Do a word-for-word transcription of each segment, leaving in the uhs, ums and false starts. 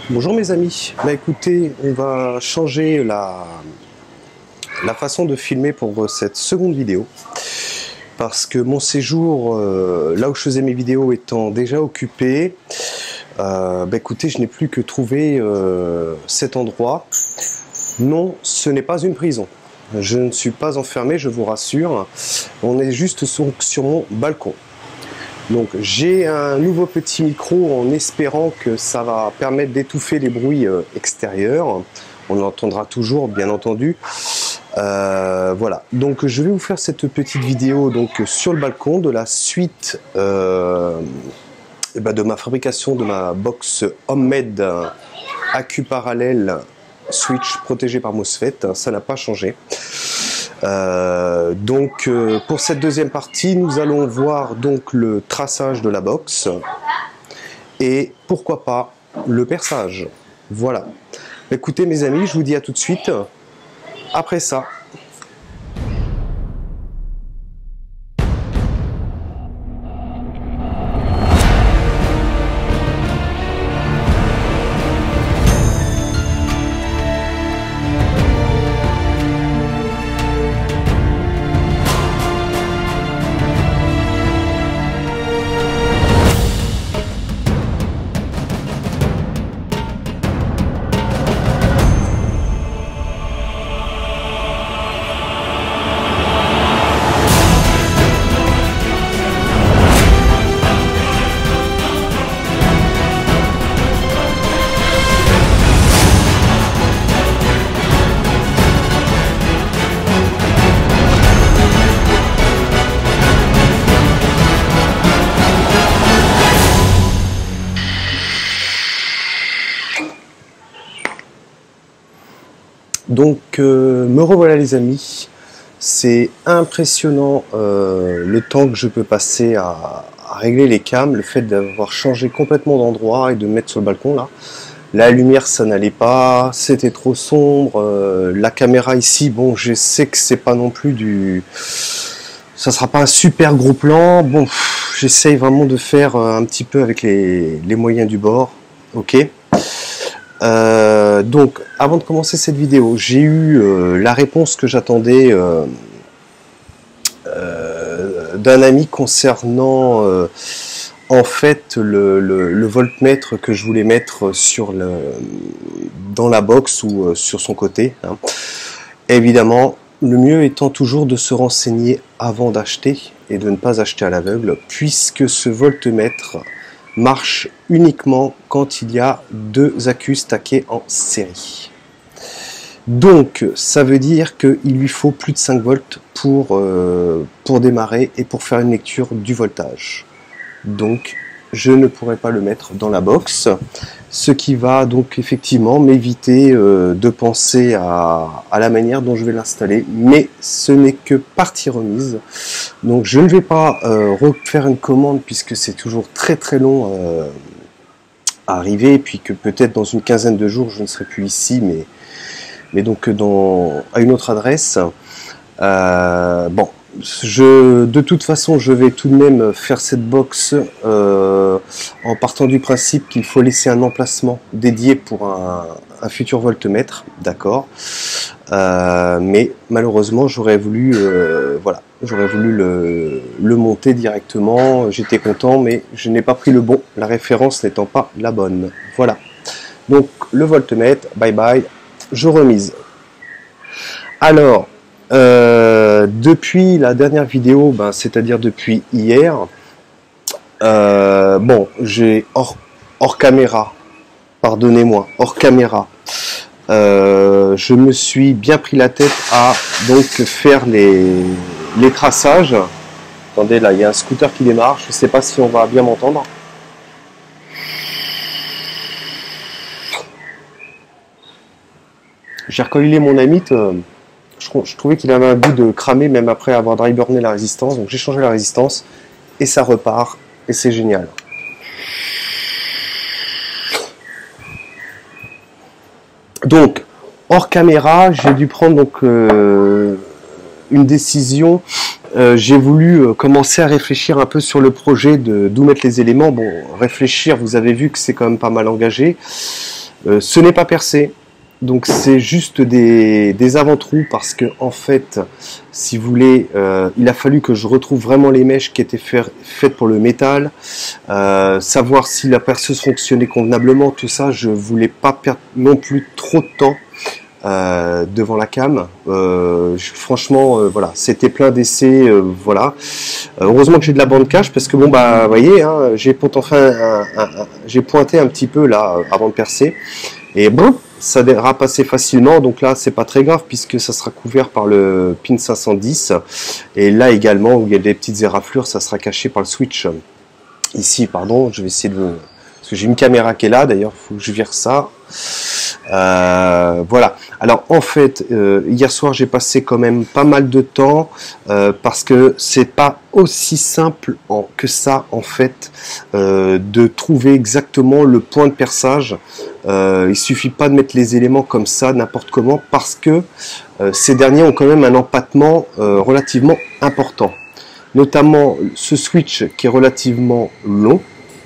Bonjour mes amis, bah écoutez, on va changer la, la façon de filmer pour cette seconde vidéo parce que mon séjour, euh, là où je faisais mes vidéos étant déjà occupé, euh, bah écoutez, je n'ai plus que trouvé euh, cet endroit. Non, ce n'est pas une prison, je ne suis pas enfermé, je vous rassure, on est juste sur, sur mon balcon. Donc j'ai un nouveau petit micro en espérant que ça va permettre d'étouffer les bruits euh, extérieurs. On l'entendra toujours bien entendu. Euh, voilà, donc je vais vous faire cette petite vidéo donc sur le balcon de la suite euh, et ben de ma fabrication de ma box Homemade Accu parallèle switch protégé par MOSFET. Ça n'a pas changé. Euh, donc euh, pour cette deuxième partie, nous allons voir donc le traçage de la box et pourquoi pas le perçage. Voilà. Écoutez mes amis, je vous dis à tout de suite après ça. Donc euh, me revoilà les amis, c'est impressionnant euh, le temps que je peux passer à, à régler les cams, le fait d'avoir changé complètement d'endroit et de me mettre sur le balcon là. La lumière ça n'allait pas, c'était trop sombre, euh, la caméra ici, bon je sais que c'est pas non plus du... ça sera pas un super gros plan, bon j'essaye vraiment de faire un petit peu avec les, les moyens du bord, ok. Euh, donc, avant de commencer cette vidéo, j'ai eu euh, la réponse que j'attendais euh, euh, d'un ami concernant euh, en fait le, le, le voltmètre que je voulais mettre sur le, dans la box ou euh, sur son côté. Hein. Évidemment, le mieux étant toujours de se renseigner avant d'acheter et de ne pas acheter à l'aveugle, puisque ce voltmètre marche uniquement quand il y a deux accus stackés en série. Donc ça veut dire qu'il lui faut plus de cinq volts pour, euh, pour démarrer et pour faire une lecture du voltage. Donc je ne pourrai pas le mettre dans la box, ce qui va donc effectivement m'éviter euh, de penser à, à la manière dont je vais l'installer, mais ce n'est que partie remise. Donc je ne vais pas euh, refaire une commande puisque c'est toujours très très long euh, à arriver, et puis que peut-être dans une quinzaine de jours je ne serai plus ici, mais, mais donc dans, à une autre adresse. Euh, bon. Je, de toute façon, je vais tout de même faire cette box euh, en partant du principe qu'il faut laisser un emplacement dédié pour un, un futur voltmètre, d'accord. Euh, mais malheureusement, j'aurais voulu, euh, voilà, j'aurais voulu le, le monter directement. J'étais content, mais je n'ai pas pris le bon, la référence n'étant pas la bonne. Voilà. Donc le voltmètre, bye bye, je remise. Alors. Euh, depuis la dernière vidéo, ben, c'est-à-dire depuis hier, euh, bon, j'ai hors, hors caméra, pardonnez-moi, hors caméra, euh, je me suis bien pris la tête à donc faire les, les traçages. Attendez, là, il y a un scooter qui démarre, je ne sais pas si on va bien m'entendre. J'ai recollé mon amite. Euh, Je trouvais qu'il avait un goût de cramer même après avoir dry burné la résistance, donc j'ai changé la résistance et ça repart et c'est génial. Donc hors caméra, j'ai dû prendre donc euh, une décision. Euh, j'ai voulu euh, commencer à réfléchir un peu sur le projet de d'où mettre les éléments. Bon, réfléchir, vous avez vu que c'est quand même pas mal engagé. Euh, ce n'est pas percé. Donc c'est juste des, des avant-trous parce que en fait, si vous voulez, euh, il a fallu que je retrouve vraiment les mèches qui étaient fait, faites pour le métal, euh, savoir si la perceuse fonctionnait convenablement, tout ça, je voulais pas perdre non plus trop de temps euh, devant la cam. Euh, je, franchement, euh, voilà, c'était plein d'essais, euh, voilà. Euh, heureusement que j'ai de la bande cache parce que bon bah, vous voyez, hein, j'ai pointé un, un, un, j'ai pointé un petit peu là avant de percer et bon. Ça dérape assez facilement, donc là c'est pas très grave puisque ça sera couvert par le pin cinq cent dix et là également où il y a des petites éraflures, ça sera caché par le switch. Ici, pardon, je vais essayer de... Parce que j'ai une caméra qui est là, d'ailleurs, il faut que je vire ça. Euh, voilà. Alors, en fait, euh, hier soir, j'ai passé quand même pas mal de temps euh, parce que c'est pas aussi simple en, que ça, en fait, euh, de trouver exactement le point de perçage. Euh, il suffit pas de mettre les éléments comme ça, n'importe comment, parce que euh, ces derniers ont quand même un empattement euh, relativement important. Notamment ce switch qui est relativement long.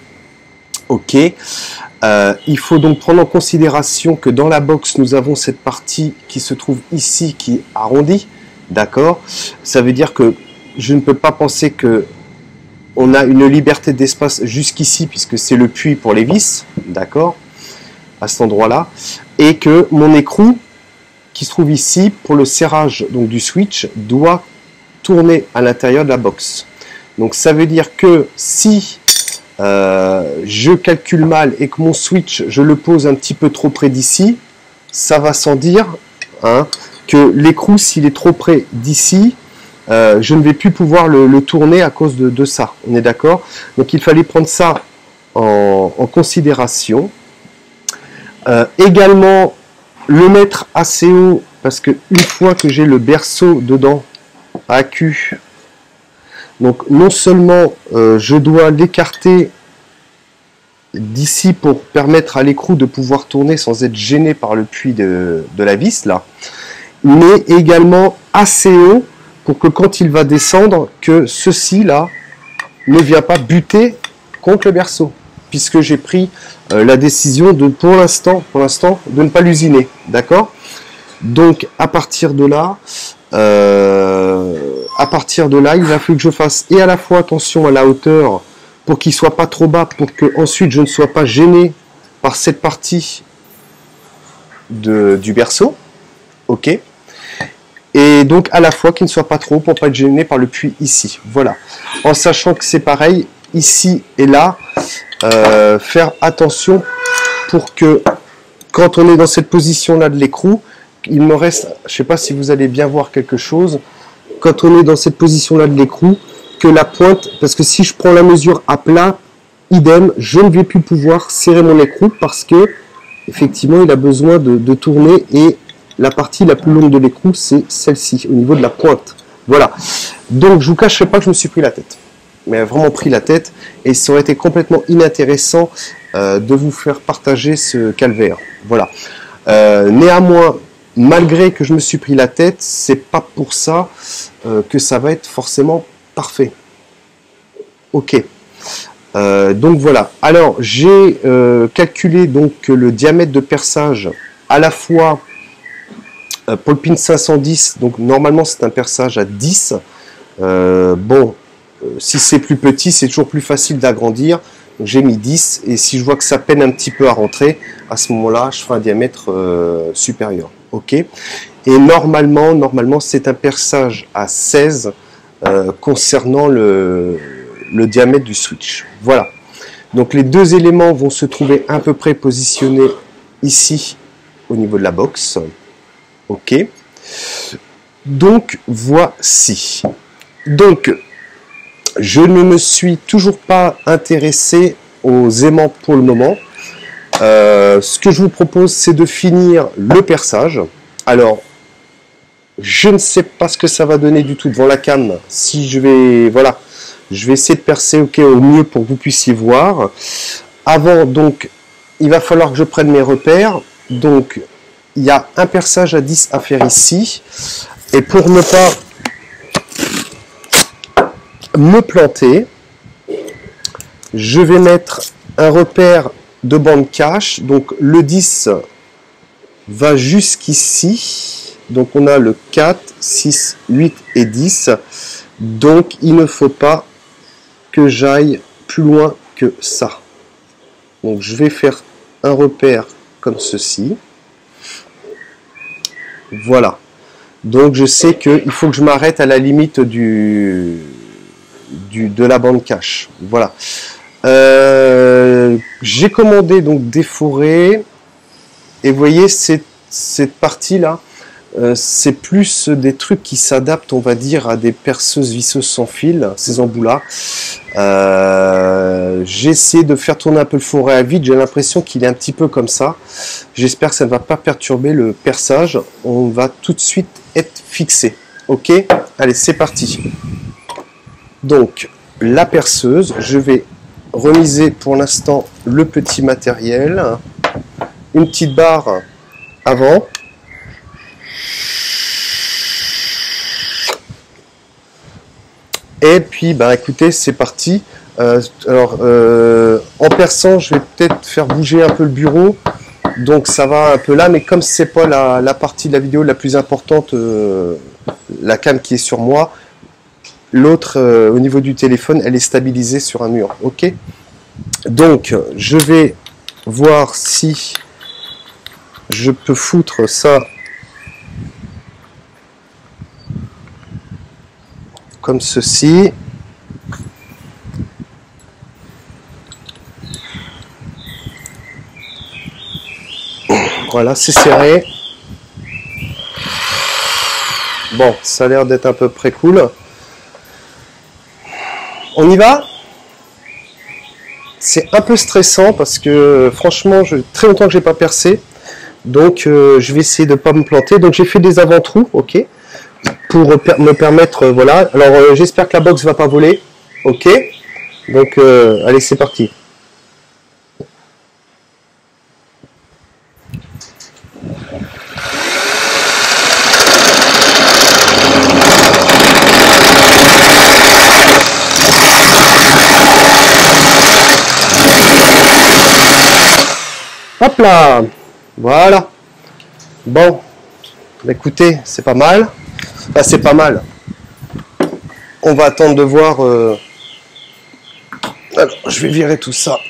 Ok. Euh, il faut donc prendre en considération que dans la box, nous avons cette partie qui se trouve ici, qui est arrondie. D'accord. Ça veut dire que je ne peux pas penser que on a une liberté d'espace jusqu'ici, puisque c'est le puits pour les vis. D'accord. À cet endroit-là. Et que mon écrou, qui se trouve ici, pour le serrage donc, du switch, doit tourner à l'intérieur de la box. Donc ça veut dire que si euh, je calcule mal et que mon switch, je le pose un petit peu trop près d'ici, ça va sans dire hein, que l'écrou, s'il est trop près d'ici, euh, je ne vais plus pouvoir le, le tourner à cause de, de ça. On est d'accord? Donc il fallait prendre ça en, en considération. Euh, également, le mettre assez haut, parce que une fois que j'ai le berceau dedans, A Q, donc non seulement euh, je dois l'écarter d'ici pour permettre à l'écrou de pouvoir tourner sans être gêné par le puits de, de la vis là, mais également assez haut pour que quand il va descendre, que ceci là ne vient pas buter contre le berceau, puisque j'ai pris euh, la décision de pour l'instant, pour l'instant, de ne pas l'usiner, d'accord? Donc à partir de là, euh, à partir de là, il a fallu que je fasse et à la fois attention à la hauteur pour qu'il soit pas trop bas, pour que ensuite je ne sois pas gêné par cette partie de, du berceau, ok. Et donc à la fois qu'il ne soit pas trop haut pour pas être gêné par le puits ici, voilà. En sachant que c'est pareil ici et là, euh, faire attention pour que quand on est dans cette position là de l'écrou, il me reste, je sais pas si vous allez bien voir quelque chose, quand on est dans cette position là de l'écrou, que la pointe, parce que si je prends la mesure à plat, idem, je ne vais plus pouvoir serrer mon écrou parce que effectivement il a besoin de, de tourner et la partie la plus longue de l'écrou c'est celle-ci, au niveau de la pointe. Voilà, donc je vous cacherai pas que je me suis pris la tête, mais vraiment pris la tête, et ça aurait été complètement inintéressant euh, de vous faire partager ce calvaire. Voilà. Euh, néanmoins, malgré que je me suis pris la tête, c'est pas pour ça euh, que ça va être forcément parfait. Ok. Euh, donc voilà. Alors j'ai euh, calculé donc le diamètre de perçage à la fois euh, pour le pin cinq cent dix. Donc normalement c'est un perçage à dix. Euh, bon, euh, si c'est plus petit, c'est toujours plus facile d'agrandir. J'ai mis dix et si je vois que ça peine un petit peu à rentrer, à ce moment-là, je ferai un diamètre euh, supérieur. Ok. Et normalement, normalement, c'est un perçage à seize euh, concernant le, le diamètre du switch. Voilà. Donc les deux éléments vont se trouver à peu près positionnés ici au niveau de la box. Ok. Donc voici. Donc je ne me suis toujours pas intéressé aux aimants pour le moment. Euh, ce que je vous propose, c'est de finir le perçage. Alors, je ne sais pas ce que ça va donner du tout devant la cam. Si je vais, voilà, je vais essayer de percer ok, au mieux pour que vous puissiez voir. Avant, donc, il va falloir que je prenne mes repères. Donc, il y a un perçage à dix à faire ici. Et pour ne pas me planter, je vais mettre un repère de bande cache. Donc le dix va jusqu'ici. Donc on a le quatre, six, huit et dix. Donc il ne faut pas que j'aille plus loin que ça. Donc je vais faire un repère comme ceci. Voilà. Donc je sais qu'il faut que je m'arrête à la limite du, du de la bande cache. Voilà. Euh, j'ai commandé donc des forêts. Et vous voyez cette, cette partie là, euh, c'est plus des trucs qui s'adaptent, on va dire, à des perceuses visseuses sans fil, ces embouts là. Euh, j'ai essayé de faire tourner un peu le fourré à vide, j'ai l'impression qu'il est un petit peu comme ça. J'espère que ça ne va pas perturber le perçage. On va tout de suite être fixé. Ok, allez, c'est parti. Donc, la perceuse, je vais remiser pour l'instant le petit matériel. Une petite barre avant. Et puis, bah, écoutez, c'est parti. Euh, alors, euh, en perçant, je vais peut-être faire bouger un peu le bureau. Donc, ça va un peu là. Mais comme c'est pas la, la partie de la vidéo la plus importante, euh, la cam qui est sur moi, l'autre, euh, au niveau du téléphone, elle est stabilisée sur un mur. Ok. Donc, je vais voir si je peux foutre ça comme ceci. Voilà, c'est serré. Bon, ça a l'air d'être à peu près cool. On y va? C'est un peu stressant parce que franchement, je, très longtemps que j'ai pas percé. Donc euh, je vais essayer de ne pas me planter. Donc j'ai fait des avant-trous, ok, pour per me permettre, euh, voilà. Alors euh, j'espère que la box va pas voler, ok. Donc euh, allez, c'est parti. Hop là, voilà. Bon, écoutez, c'est pas mal. Enfin, c'est pas mal. On va attendre de voir. Euh... Alors, je vais virer tout ça.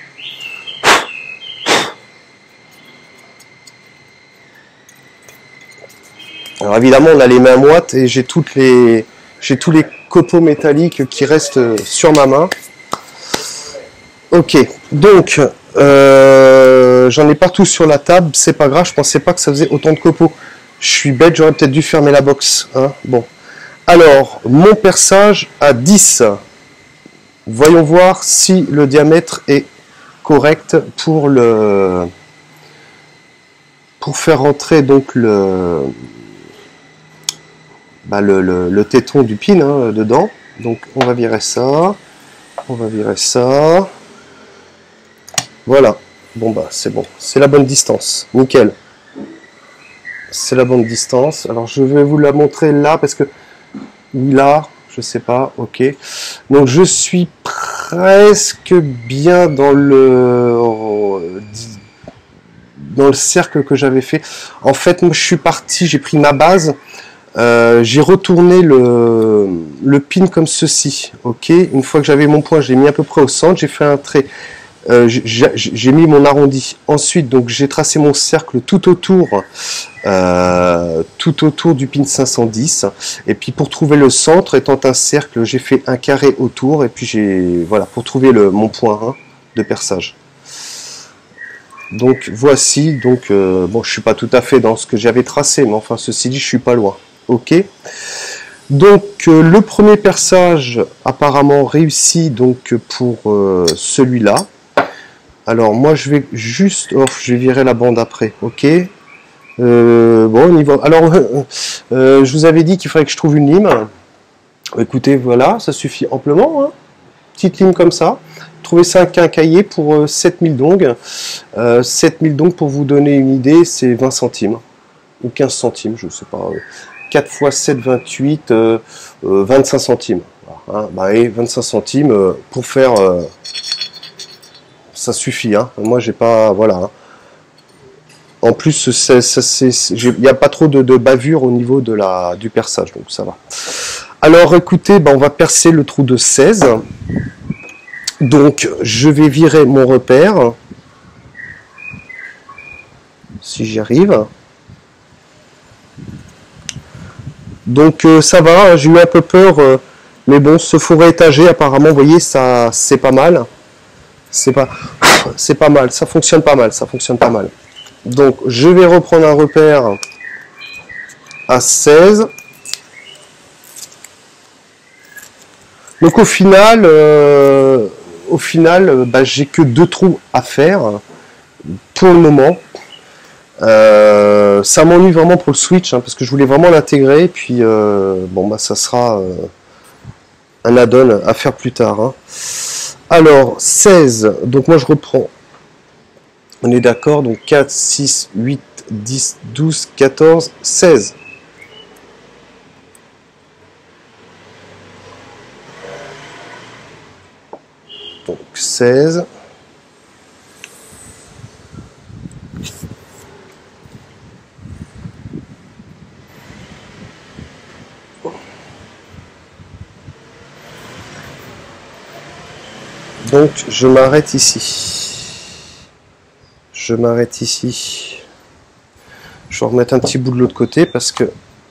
Alors évidemment, on a les mains moites et j'ai toutes les, j'ai tous les copeaux métalliques qui restent sur ma main. Ok, donc. Euh, j'en ai partout sur la table, c'est pas grave, je pensais pas que ça faisait autant de copeaux. Je suis bête, j'aurais peut-être dû fermer la box. Hein. Bon. Alors, mon perçage à dix. Voyons voir si le diamètre est correct pour le pour faire rentrer donc le bah, le, le, le téton du pin hein, dedans. Donc on va virer ça. On va virer ça. Voilà, bon bah c'est bon, c'est la bonne distance, nickel. C'est la bonne distance. Alors je vais vous la montrer là parce que là, je sais pas, ok. Donc je suis presque bien dans le dans le cercle que j'avais fait. En fait, moi je suis parti, j'ai pris ma base, euh, j'ai retourné le le pin comme ceci, ok. Une fois que j'avais mon point, je l'ai mis à peu près au centre, j'ai fait un trait. Euh, j'ai mis mon arrondi. Ensuite, donc j'ai tracé mon cercle tout autour, euh, tout autour du pin cinq cent dix. Et puis pour trouver le centre, étant un cercle, j'ai fait un carré autour. Et puis j'ai voilà pour trouver le mon point hein, de perçage. Donc voici. Donc euh, bon, je suis pas tout à fait dans ce que j'avais tracé, mais enfin ceci dit, je suis pas loin. Ok. Donc euh, le premier perçage apparemment réussi donc pour euh, celui-là. Alors moi je vais juste, oh, je vais virer la bande après, ok. Euh, bon on y va. Alors euh, euh, je vous avais dit qu'il fallait que je trouve une lime. Écoutez voilà, ça suffit amplement. Hein. Petite lime comme ça. Trouvez ça un quincaillier pour euh, sept mille dongs. Euh, sept mille dongs pour vous donner une idée, c'est vingt centimes ou quinze centimes, je sais pas. Euh, quatre fois sept, vingt-huit, euh, euh, vingt-cinq centimes. Voilà, hein. Bah, et vingt-cinq centimes euh, pour faire. Euh, ça suffit. Hein. Moi, j'ai pas, voilà. Hein. En plus, il n'y a pas trop de, de bavure au niveau de la, du perçage, donc ça va. Alors, écoutez, ben, on va percer le trou de seize. Donc, je vais virer mon repère. Si j'y arrive. Donc, euh, ça va, j'ai eu un peu peur, euh, mais bon, ce fourré étagé, apparemment, vous voyez, ça, c'est pas mal. C'est pas, c'est pas mal, ça fonctionne pas mal, ça fonctionne pas mal. Donc, je vais reprendre un repère à seize. Donc, au final, euh, au final, euh, bah, j'ai que deux trous à faire pour le moment. Euh, ça m'ennuie vraiment pour le switch, hein, parce que je voulais vraiment l'intégrer. Puis, euh, bon, bah, ça sera euh, un add-on à faire plus tard. Hein. Alors, seize. Donc, moi, je reprends. On est d'accord, donc quatre, six, huit, dix, douze, quatorze, seize. Donc seize. Donc je m'arrête ici. Je m'arrête ici. Je vais remettre un petit bout de l'autre côté parce que...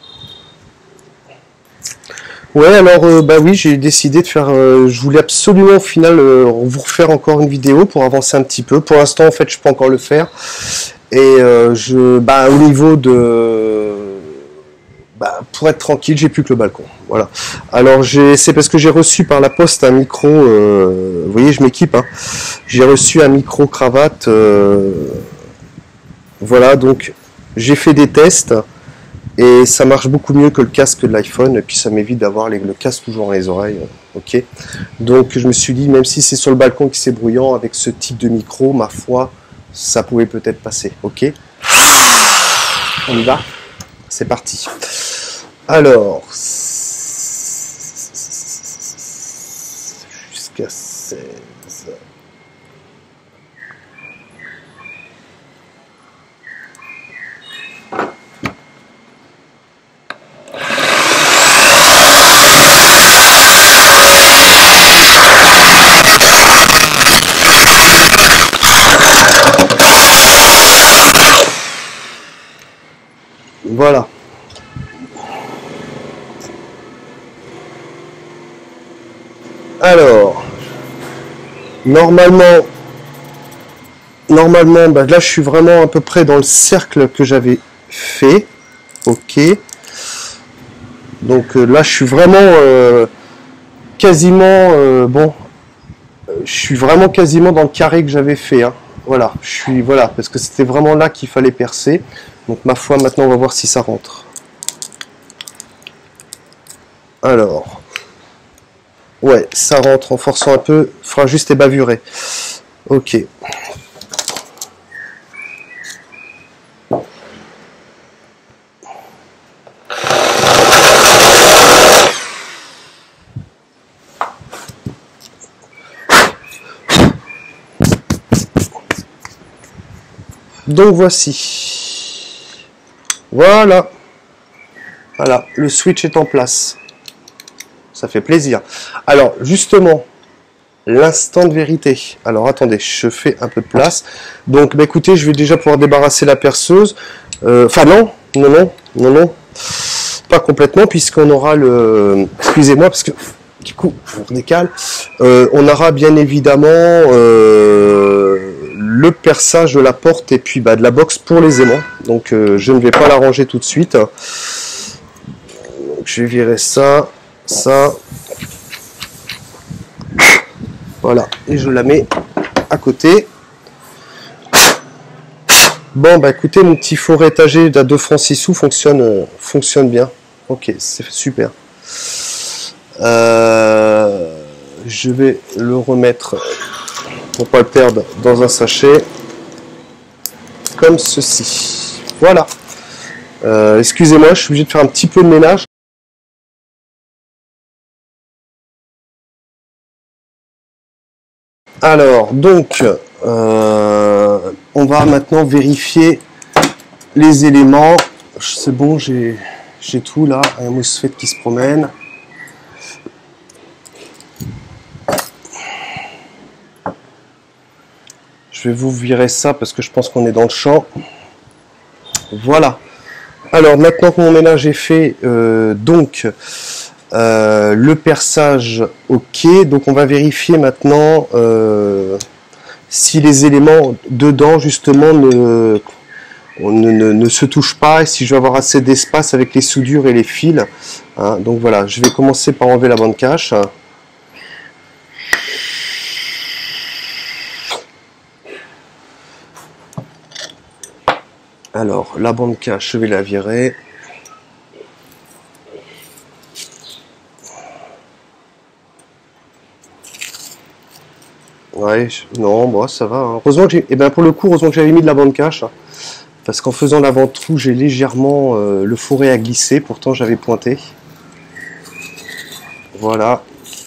Ouais, alors, euh, bah oui, j'ai décidé de faire... Euh, je voulais absolument, au final, euh, vous refaire encore une vidéo pour avancer un petit peu. Pour l'instant, en fait, je peux encore le faire. Et euh, je... Bah, au niveau de... Bah, pour être tranquille, j'ai plus que le balcon. Voilà. Alors, c'est parce que j'ai reçu par la poste un micro... Euh, vous voyez, je m'équipe, hein. J'ai reçu un micro cravate... Euh, voilà, donc j'ai fait des tests et ça marche beaucoup mieux que le casque de l'iPhone et puis ça m'évite d'avoir le casque toujours dans les oreilles. Ok. Donc je me suis dit, même si c'est sur le balcon qui c'est bruyant, avec ce type de micro, ma foi, ça pouvait peut-être passer. Ok. On y va. C'est parti. Alors, jusqu'à seize. Voilà. Alors, normalement, normalement, bah là je suis vraiment à peu près dans le cercle que j'avais fait. Ok. Donc euh, là je suis vraiment euh, quasiment, euh, bon, je suis vraiment quasiment dans le carré que j'avais fait. Hein. Voilà, je suis, voilà, parce que c'était vraiment là qu'il fallait percer. Donc ma foi, maintenant on va voir si ça rentre. Alors, ouais, ça rentre en forçant un peu. Il faudra juste ébavurer. Ok. Donc voici. Voilà. Voilà, le switch est en place. Ça fait plaisir. Alors, justement, l'instant de vérité. Alors, attendez, je fais un peu de place. Donc, bah, écoutez, je vais déjà pouvoir débarrasser la perceuse. Euh, enfin, non, non, non, non, non. Pas complètement, puisqu'on aura le... Excusez-moi, parce que, du coup, on décale. Euh, on aura bien évidemment euh, le perçage de la porte et puis bah, de la box pour les aimants. Donc, euh, je ne vais pas la ranger tout de suite. Donc, je vais virer ça. Ça, voilà, et je la mets à côté. Bon, bah écoutez, mon petit fourré étagé à deux francs six sous fonctionne, euh, fonctionne bien. Ok, c'est super. Euh, je vais le remettre, pour pas le perdre, dans un sachet, comme ceci. Voilà. Euh, excusez-moi, je suis obligé de faire un petit peu de ménage. Alors, donc, Euh, on va maintenant vérifier les éléments. C'est bon, j'ai j'ai tout là. Un MOSFET qui se promène. Je vais vous virer ça parce que je pense qu'on est dans le champ. Voilà. Alors maintenant que mon ménage est fait, euh, donc euh, le perçage ok. Donc on va vérifier maintenant euh, si les éléments dedans justement ne, ne, ne, ne se touchent pas et si je vais avoir assez d'espace avec les soudures et les fils. Hein, donc voilà, je vais commencer par enlever la bande cache. Alors, la bande cache, je vais la virer. Ouais, je... non, bon, ça va. Hein. Heureusement que j'ai... Eh ben, pour le coup, heureusement que j'avais mis de la bande cache. Hein, parce qu'en faisant l'avant-trou, j'ai légèrement euh, le fourré à glisser. Pourtant, j'avais pointé. Voilà.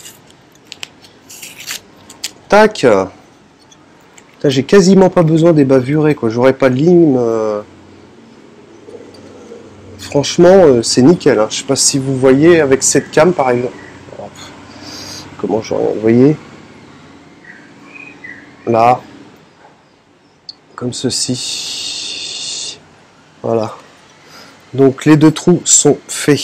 Tac. J'ai quasiment pas besoin des bavurés, quoi. J'aurais pas de ligne. Euh... Franchement, euh, c'est nickel. Hein. Je sais pas si vous voyez avec cette cam, par exemple. Alors, comment je vous voyez là, comme ceci. Voilà. Donc les deux trous sont faits.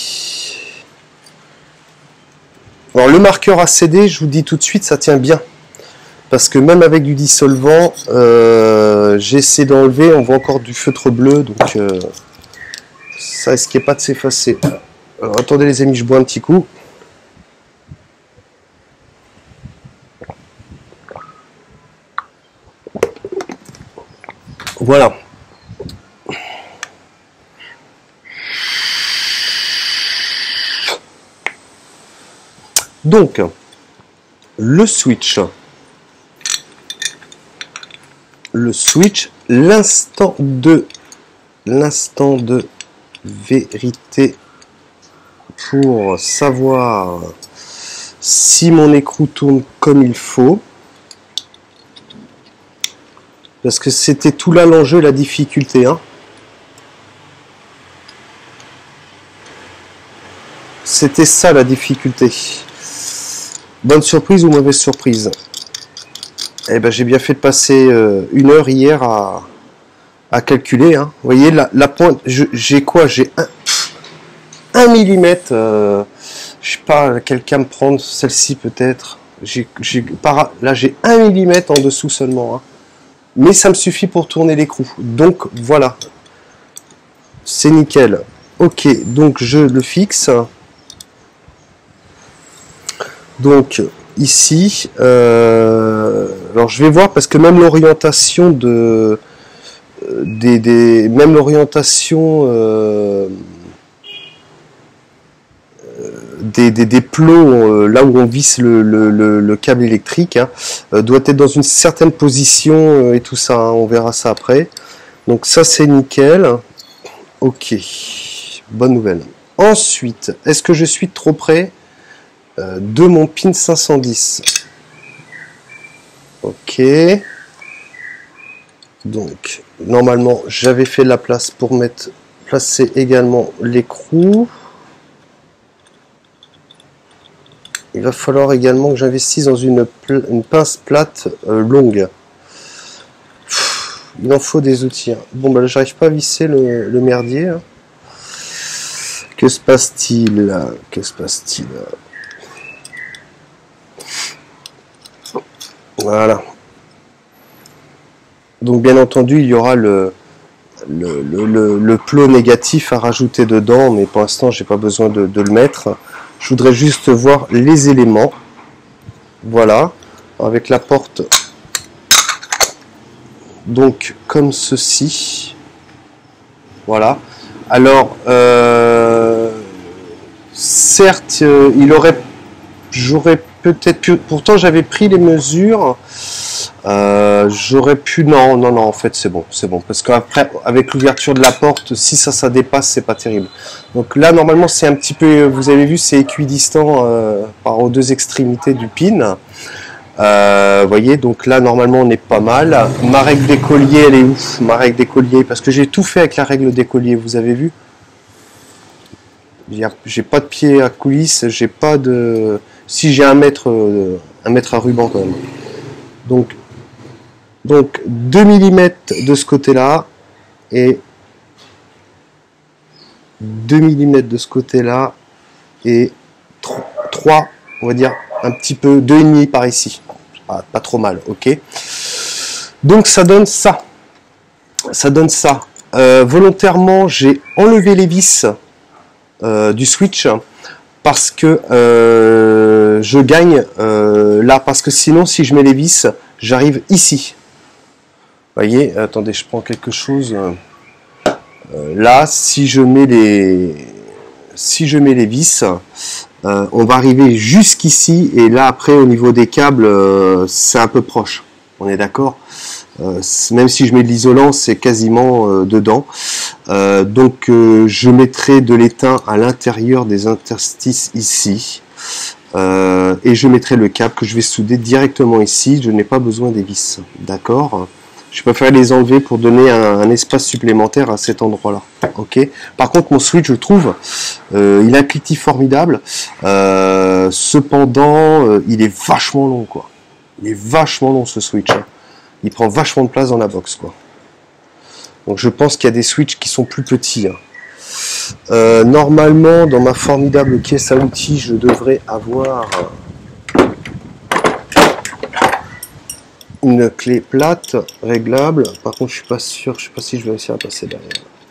Alors le marqueur A C D, je vous dis tout de suite, ça tient bien. Parce que même avec du dissolvant, euh, j'ai essayé d'enlever, on voit encore du feutre bleu, donc euh, ça risquait pas de s'effacer. Alors attendez les amis, je bois un petit coup. Voilà. Donc, le switch. Le switch, l'instant de l'instant de vérité pour savoir si mon écrou tourne comme il faut. Parce que c'était tout là l'enjeu, la difficulté. Hein. C'était ça la difficulté. Bonne surprise ou mauvaise surprise? Eh ben, j'ai bien fait de passer euh, une heure hier à, à calculer. Hein. Vous voyez, la, la pointe, j'ai quoi? J'ai un, un millimètre. Euh, je sais pas quelle cam prendre, celle-ci peut-être. J'ai, là, j'ai un millimètre en dessous seulement. Hein. Mais ça me suffit pour tourner l'écrou. Donc voilà. C'est nickel. Ok, donc je le fixe. Donc ici, euh, alors je vais voir parce que même l'orientation de des, des même l'orientation euh, Des, des, des plots euh, là où on visse le, le, le, le câble électrique hein, euh, doit être dans une certaine position euh, et tout ça, hein, on verra ça après. Donc ça c'est nickel. Ok, bonne nouvelle. Ensuite, est-ce que je suis trop près euh, de mon pin cinq cent dix? Ok. Donc, normalement, j'avais fait de la place pour mettre placer également l'écrou. Il va falloir également que j'investisse dans une, une pince plate euh, longue. Pff, il en faut des outils. Hein. Bon, bah, j'arrive pas à visser le, le merdier. Hein. Que se passe-t-il là? Que se passe-t-il? Voilà. Donc, bien entendu, il y aura le, le, le, le, le plot négatif à rajouter dedans, mais pour l'instant, j'ai pas besoin de, de le mettre. Je voudrais juste voir les éléments. Voilà. Avec la porte. Donc, comme ceci. Voilà. Alors, euh, certes, euh, il aurait... J'aurais peut-être pu... Pourtant, j'avais pris les mesures. Euh, j'aurais pu... Non, non, non, en fait, c'est bon. C'est bon. Parce qu'après, avec l'ouverture de la porte, si ça, ça dépasse, c'est pas terrible. Donc là, normalement, c'est un petit peu... Vous avez vu, c'est équidistant euh, par aux deux extrémités du pin. Euh, vous voyez, donc là normalement on est pas mal. Ma règle d'écolier, elle est où? Ma règle d'écolier, parce que j'ai tout fait avec la règle d'écolier, vous avez vu? J'ai pas de pied à coulisses, j'ai pas de... Si j'ai un mètre, un mètre à ruban quand même. Donc, donc deux millimètres de ce côté-là et deux millimètres de ce côté-là et trois, on va dire un petit peu, deux virgule cinq par ici. Ah, pas trop mal, ok. Donc ça donne ça. Ça donne ça. Euh, volontairement, j'ai enlevé les vis euh, du switch parce que euh, je gagne euh, là, parce que sinon, si je mets les vis, j'arrive ici. Vous voyez, attendez, je prends quelque chose. Euh, là, si je mets les, si je mets les vis, euh, on va arriver jusqu'ici, et là après au niveau des câbles, euh, c'est un peu proche. On est d'accord? Euh, même si je mets de l'isolant, c'est quasiment euh, dedans. Euh, donc euh, je mettrai de l'étain à l'intérieur des interstices ici. Euh, et je mettrai le câble que je vais souder directement ici. Je n'ai pas besoin des vis. D'accord? Je préfère les enlever pour donner un, un espace supplémentaire à cet endroit-là. Ok. Par contre, mon switch, je trouve, euh, il a un cliquetis formidable. Euh, cependant, euh, il est vachement long, quoi. Il est vachement long, ce switch. Hein. Il prend vachement de place dans la box, quoi. Donc, je pense qu'il y a des switches qui sont plus petits. Hein. Euh, normalement, dans ma formidable caisse à outils, je devrais avoir une clé plate réglable. Par contre, je suis pas sûr, je sais pas si je vais réussir à passer derrière.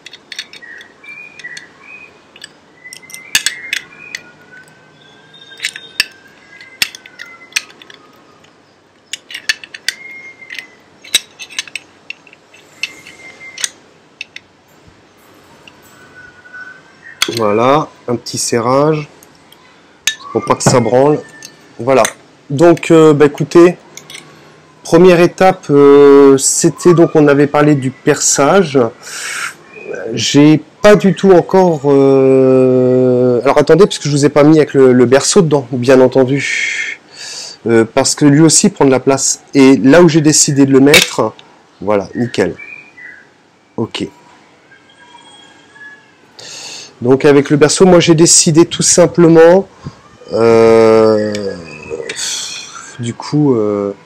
Voilà, un petit serrage pour pas que ça branle. Voilà. Donc, euh, bah, écoutez. Première étape, euh, c'était donc, on avait parlé du perçage. J'ai pas du tout encore... Euh... Alors attendez, parce que je vous ai pas mis avec le, le berceau dedans, bien entendu. Euh, parce que lui aussi prend de la place. Et là où j'ai décidé de le mettre, voilà, nickel. Ok. Donc avec le berceau, moi j'ai décidé tout simplement... Euh... Du coup... Euh...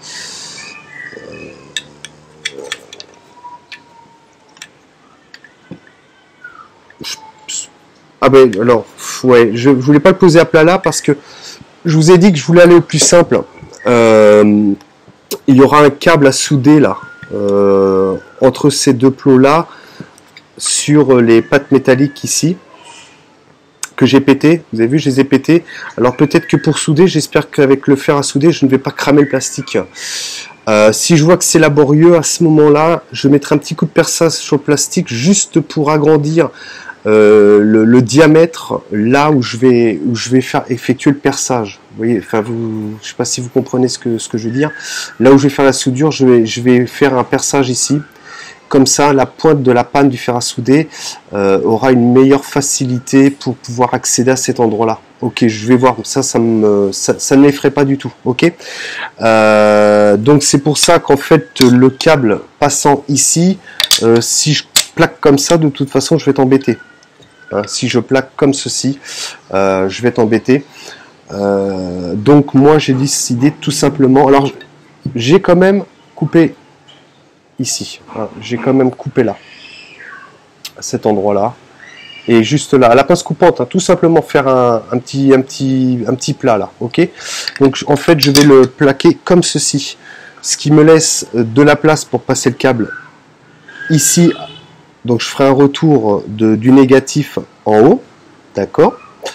Ah ben alors, ouais, je, je voulais pas le poser à plat là parce que je vous ai dit que je voulais aller au plus simple. Euh, il y aura un câble à souder là, euh, entre ces deux plots là, sur les pattes métalliques ici, que j'ai pété. Vous avez vu, je les ai pétés. Alors peut-être que pour souder, j'espère qu'avec le fer à souder, je ne vais pas cramer le plastique. Euh, si je vois que c'est laborieux, à ce moment-là, je mettrai un petit coup de perçage sur le plastique juste pour agrandir Euh, le, le diamètre là où je vais où je vais faire effectuer le perçage. Vous voyez, enfin vous, je sais pas si vous comprenez ce que ce que je veux dire. Là où je vais faire la soudure, je vais je vais faire un perçage ici. Comme ça, la pointe de la panne du fer à souder euh, aura une meilleure facilité pour pouvoir accéder à cet endroit-là. Ok, je vais voir. Ça, ça me ça, ça ne m'effraie pas du tout. Ok. Euh, donc c'est pour ça qu'en fait le câble passant ici, euh, si je plaque comme ça, de toute façon, je vais t'embêter. Hein, si je plaque comme ceci, euh, je vais t'embêter. Euh, donc moi j'ai décidé tout simplement. Alors j'ai quand même coupé ici. Hein, j'ai quand même coupé là, à cet endroit-là, et juste là, à la pince coupante. Hein, tout simplement faire un, un petit, un petit, un petit plat là. Ok. Donc en fait je vais le plaquer comme ceci, ce qui me laisse de la place pour passer le câble ici. Donc je ferai un retour de, du négatif en haut, d'accord.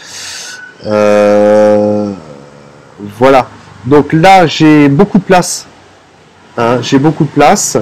Euh, voilà. Donc là j'ai beaucoup de place. Hein, j'ai beaucoup de place.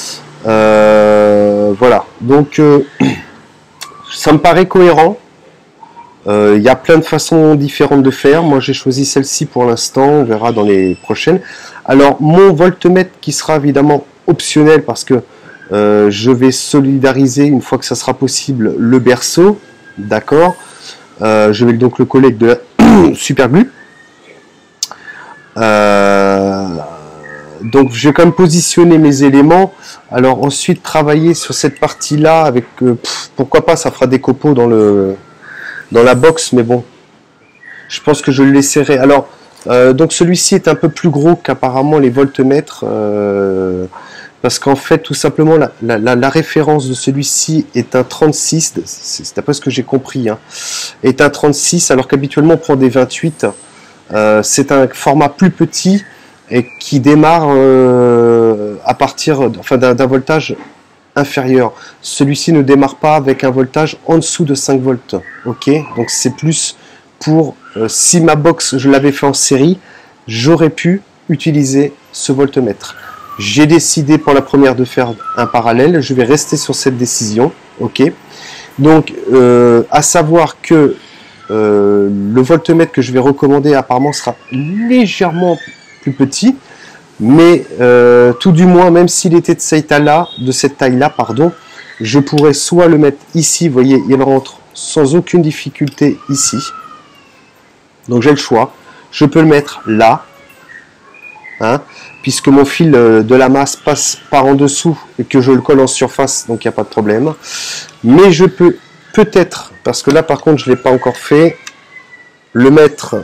Euh, voilà. Donc euh, ça me paraît cohérent. Il euh, y a plein de façons différentes de faire. Moi j'ai choisi celle-ci pour l'instant. On verra dans les prochaines. Alors mon voltmètre qui sera évidemment optionnel parce que Euh, je vais solidariser une fois que ça sera possible le berceau, d'accord. Euh, je vais donc le coller avec de la super glue. Euh, donc je vais quand même positionner mes éléments. Alors ensuite travailler sur cette partie-là avec euh, pff, pourquoi pas, ça fera des copeaux dans le dans la box, mais bon, je pense que je le laisserai. Alors euh, donc celui-ci est un peu plus gros qu'apparemment les voltmètres. Euh, Parce qu'en fait, tout simplement, la, la, la, la référence de celui-ci est un trente-six, c'est d'après ce que j'ai compris, hein, est un trente-six, alors qu'habituellement on prend des vingt-huit. Euh, c'est un format plus petit et qui démarre euh, à partir enfin, d'un voltage inférieur. Celui-ci ne démarre pas avec un voltage en dessous de cinq volts. Ok, donc c'est plus pour euh, si ma box je l'avais fait en série, j'aurais pu utiliser ce voltmètre. J'ai décidé pour la première de faire un parallèle. Je vais rester sur cette décision. Ok. Donc, euh, à savoir que euh, le voltmètre que je vais recommander apparemment sera légèrement plus petit, mais euh, tout du moins, même s'il était de cette taille-là, de cette taille-là, pardon, je pourrais soit le mettre ici. Vous voyez, il rentre sans aucune difficulté ici. Donc j'ai le choix. Je peux le mettre là. Hein, puisque mon fil de la masse passe par en dessous et que je le colle en surface, donc il n'y a pas de problème. Mais je peux peut-être, parce que là par contre je ne l'ai pas encore fait, le mettre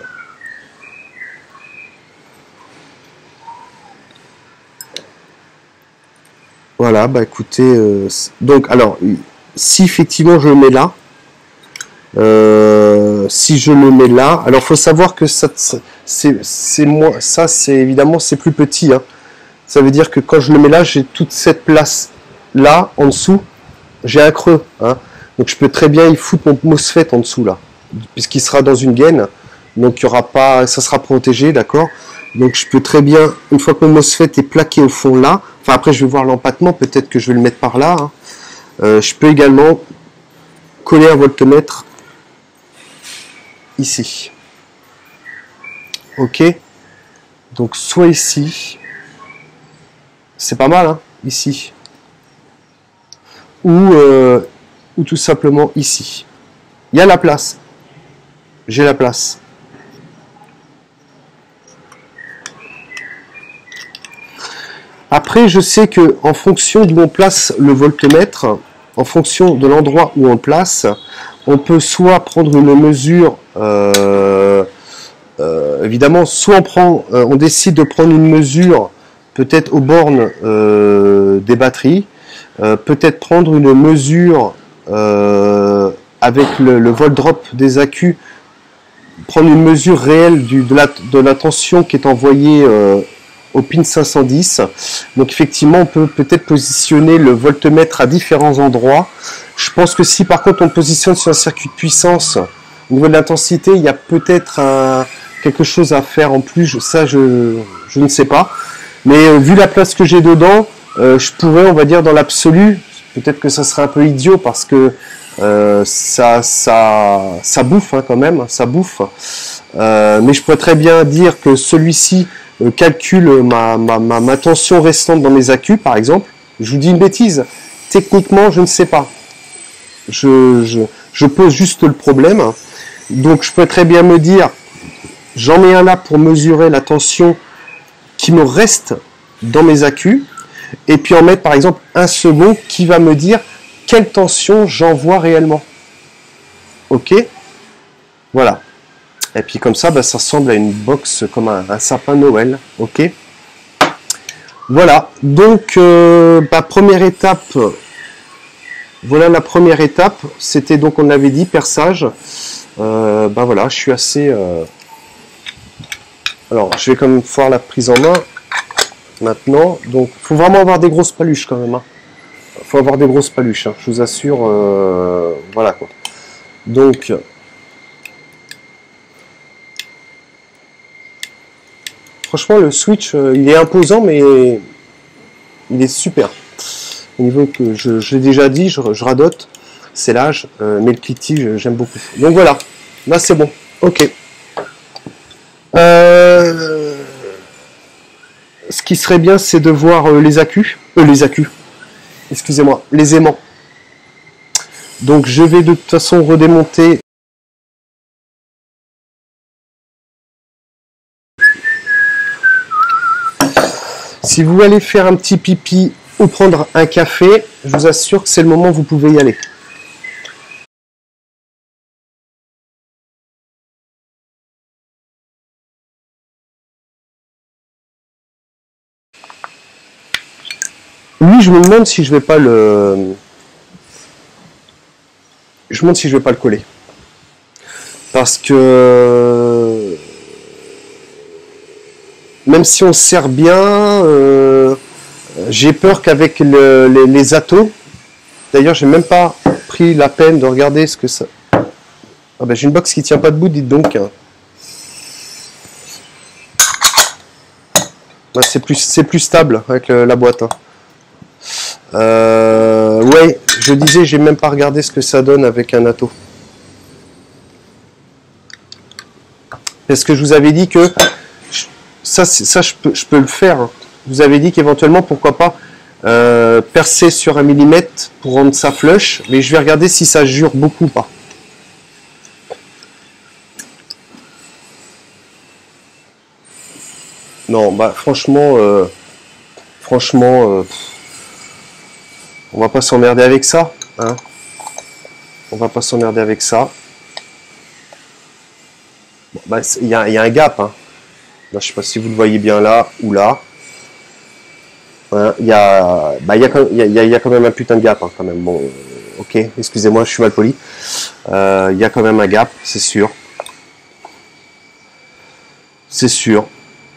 voilà, bah écoutez, euh, donc alors, si effectivement je le mets là, euh, si je le mets là, alors faut savoir que ça, c'est moi, ça c'est évidemment c'est plus petit, hein. Ça veut dire que quand je le mets là, j'ai toute cette place là en dessous, j'ai un creux, hein. Donc je peux très bien y foutre mon MOSFET en dessous là, puisqu'il sera dans une gaine, donc il y aura pas, ça sera protégé, d'accord. Donc je peux très bien, une fois que mon MOSFET est plaqué au fond là, enfin après je vais voir l'empattement, peut-être que je vais le mettre par là, hein. Euh, je peux également coller un voltmètre ici. Ok, donc soit ici, c'est pas mal, hein, ici, ou, euh, ou tout simplement ici. Il y a la place, j'ai la place. Après, je sais que en fonction d'où on place le voltmètre, en fonction de l'endroit où on place, on peut soit prendre une mesure, euh, euh, évidemment, soit on prend, euh, on décide de prendre une mesure peut-être aux bornes euh, des batteries, euh, peut-être prendre une mesure euh, avec le, le volt drop des accus, prendre une mesure réelle du, de, la, de la tension qui est envoyée euh, au pin cinq cent dix. Donc effectivement, on peut peut-être positionner le voltmètre à différents endroits. Je pense que si par contre on positionne sur un circuit de puissance, au niveau de l'intensité, il y a peut-être un, quelque chose à faire en plus. Ça, je, je ne sais pas. Mais euh, vu la place que j'ai dedans, euh, je pourrais, on va dire, dans l'absolu, peut-être que ça serait un peu idiot parce que euh, ça, ça, ça bouffe hein, quand même, ça bouffe. Euh, mais je pourrais très bien dire que celui-ci euh, calcule ma, ma, ma, ma tension restante dans mes accus, par exemple. Je vous dis une bêtise. Techniquement, je ne sais pas. Je, je, je pose juste le problème. Donc, je peux très bien me dire, j'en mets un là pour mesurer la tension qui me reste dans mes accus, et puis en mettre par exemple un second qui va me dire quelle tension j'envoie réellement. Ok, voilà. Et puis comme ça, bah, ça ressemble à une box comme un, un sapin Noël. Ok, voilà. Donc, euh, bah, première étape. Voilà la première étape. C'était donc, on avait dit, perçage. Euh, bah voilà, je suis assez. Euh... Alors, je vais quand même voir la prise en main. Maintenant, donc, faut vraiment avoir des grosses paluches quand même. Hein. Faut avoir des grosses paluches. Hein. Je vous assure. Euh... Voilà quoi. Donc. Franchement, le switch, euh, il est imposant, mais il est super. Au niveau que je, je l'ai déjà dit, je, je radote, c'est l'âge, euh, mais le cliquetis, j'aime beaucoup. Donc voilà, là c'est bon. Ok. Euh, ce qui serait bien, c'est de voir euh, les accus, euh, les accus. Excusez-moi, les aimants. Donc je vais de toute façon redémonter. Si vous allez faire un petit pipi ou prendre un café, je vous assure que c'est le moment où vous pouvez y aller. Oui, je me demande si je vais pas le... Je me demande si je vais pas le coller. Parce que... Même si on sert bien, euh, j'ai peur qu'avec le, les, les atos... D'ailleurs, j'ai même pas pris la peine de regarder ce que ça... Ah ben, j'ai une box qui tient pas debout, dites donc. Ah, c'est plus, c'est plus stable avec le, la boîte. Hein. Euh, ouais, je disais, j'ai même pas regardé ce que ça donne avec un ato. Parce que je vous avais dit que ça, ça je, peux, je peux le faire. Hein. Je vous avais dit qu'éventuellement, pourquoi pas euh, percer sur un millimètre pour rendre ça flush, mais je vais regarder si ça jure beaucoup ou pas. Non, bah franchement, euh, franchement. Euh, On va pas s'emmerder avec ça, hein. On va pas s'emmerder avec ça. Bon, bah, il y a, y a un gap, hein. Là, je sais pas si vous le voyez bien là ou là. Il y, a, bah, y, a, y, a, y a quand même un putain de gap, hein, quand même. Bon, ok, excusez-moi, je suis mal poli. Il euh, y a quand même un gap, c'est sûr. C'est sûr.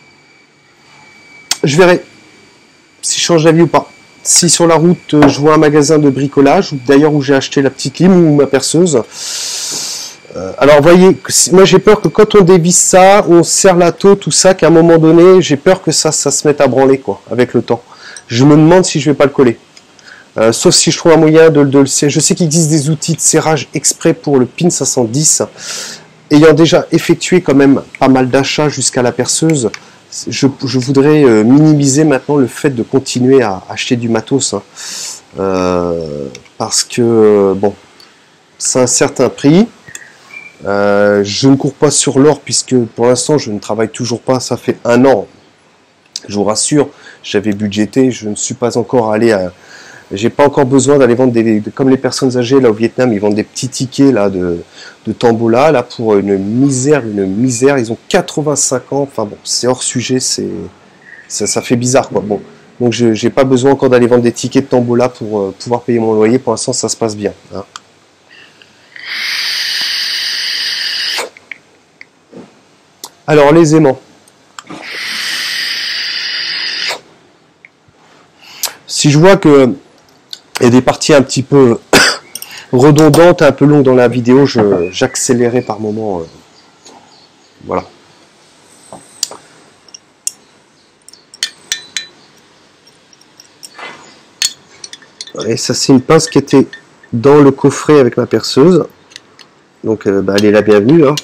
Je verrai si je change d'avis ou pas. Si sur la route je vois un magasin de bricolage, d'ailleurs où j'ai acheté la petite lime ou ma perceuse, euh, alors vous voyez, moi j'ai peur que quand on dévisse ça, on serre la taux, tout ça, qu'à un moment donné, j'ai peur que ça, ça se mette à branler quoi, avec le temps. Je me demande si je vais pas le coller. Euh, sauf si je trouve un moyen de, de le serrer. Je sais qu'il existe des outils de serrage exprès pour le pin cinq cent dix. Ayant déjà effectué quand même pas mal d'achats jusqu'à la perceuse, Je, je voudrais euh, minimiser maintenant le fait de continuer à acheter du matos, hein. euh, parce que euh, bon, c'est un certain prix. Euh, je ne cours pas sur l'or puisque pour l'instant je ne travaille toujours pas. Ça fait un an, je vous rassure. J'avais budgété, je ne suis pas encore allé à. J'ai pas encore besoin d'aller vendre des, comme les personnes âgées là au Vietnam, ils vendent des petits tickets là de, de tombola là pour une misère, une misère. Ils ont quatre-vingt-cinq ans. Enfin bon, c'est hors sujet, c'est ça, ça fait bizarre quoi. Bon, donc je j'ai pas besoin encore d'aller vendre des tickets de tombola pour euh, pouvoir payer mon loyer. Pour l'instant, ça se passe bien. Hein. Alors les aimants. Si je vois que il y a des parties un petit peu redondantes, un peu longues dans la vidéo, je, j'accélérais par moment. Euh, voilà. Et ça, c'est une pince qui était dans le coffret avec ma perceuse. Donc, euh, bah, elle est la bienvenue. Hein.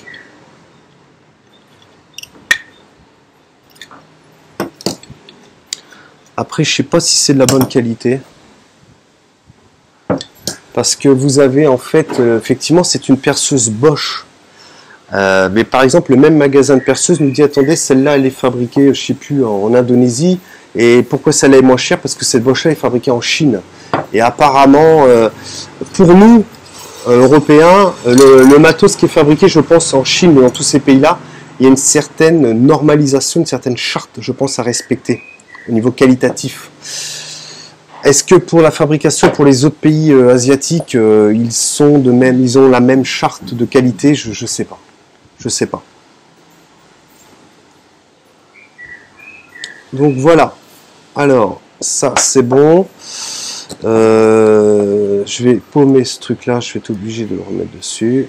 Après, je sais pas si c'est de la bonne qualité. Parce que vous avez en fait, euh, effectivement, c'est une perceuse Bosch. Euh, mais par exemple, le même magasin de perceuses nous dit, attendez, celle-là, elle est fabriquée, je sais plus, en, en Indonésie. Et pourquoi celle-là est moins chère? Parce que cette Bosch-là est fabriquée en Chine. Et apparemment, euh, pour nous, euh, Européens, euh, le, le matos qui est fabriqué, je pense, en Chine ou dans tous ces pays-là, il y a une certaine normalisation, une certaine charte, je pense, à respecter au niveau qualitatif. Est-ce que pour la fabrication, pour les autres pays euh, asiatiques, euh, ils sont de même, ils ont la même charte de qualité? Je ne sais pas. Je sais pas. Donc voilà. Alors, ça c'est bon. Euh, je vais paumer ce truc-là. Je vais être obligé de le remettre dessus.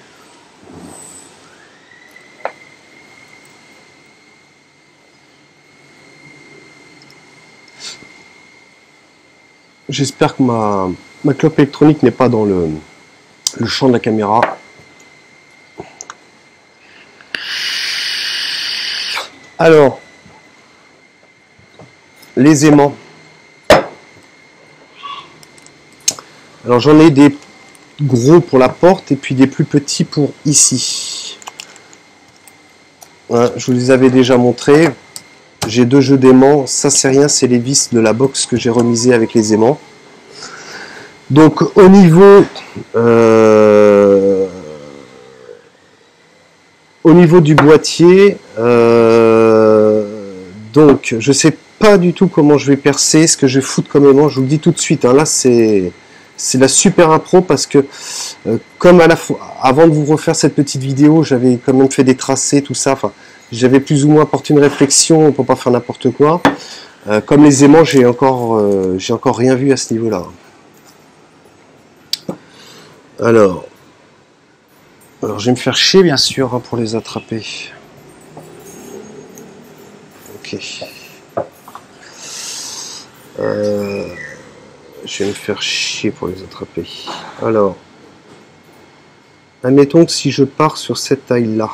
J'espère que ma, ma clope électronique n'est pas dans le, le champ de la caméra. Alors, les aimants. Alors j'en ai des gros pour la porte et puis des plus petits pour ici. Voilà, je vous les avais déjà montrés. J'ai deux jeux d'aimants, ça c'est rien, c'est les vis de la box que j'ai remisé avec les aimants. Donc au niveau euh, au niveau du boîtier, euh, donc je sais pas du tout comment je vais percer, ce que je vais foutre comme aimant, je vous le dis tout de suite, hein, là c'est c'est la super impro parce que euh, comme à la fois, avant de vous refaire cette petite vidéo, j'avais quand même fait des tracés, tout ça, enfin j'avais plus ou moins apporté une réflexion pour pas faire n'importe quoi. Euh, comme les aimants, j'ai encore euh, j'ai encore rien vu à ce niveau-là. Alors, alors je vais me faire chier bien sûr hein, pour les attraper. Ok. Euh, je vais me faire chier pour les attraper. Alors, admettons que si je pars sur cette taille-là.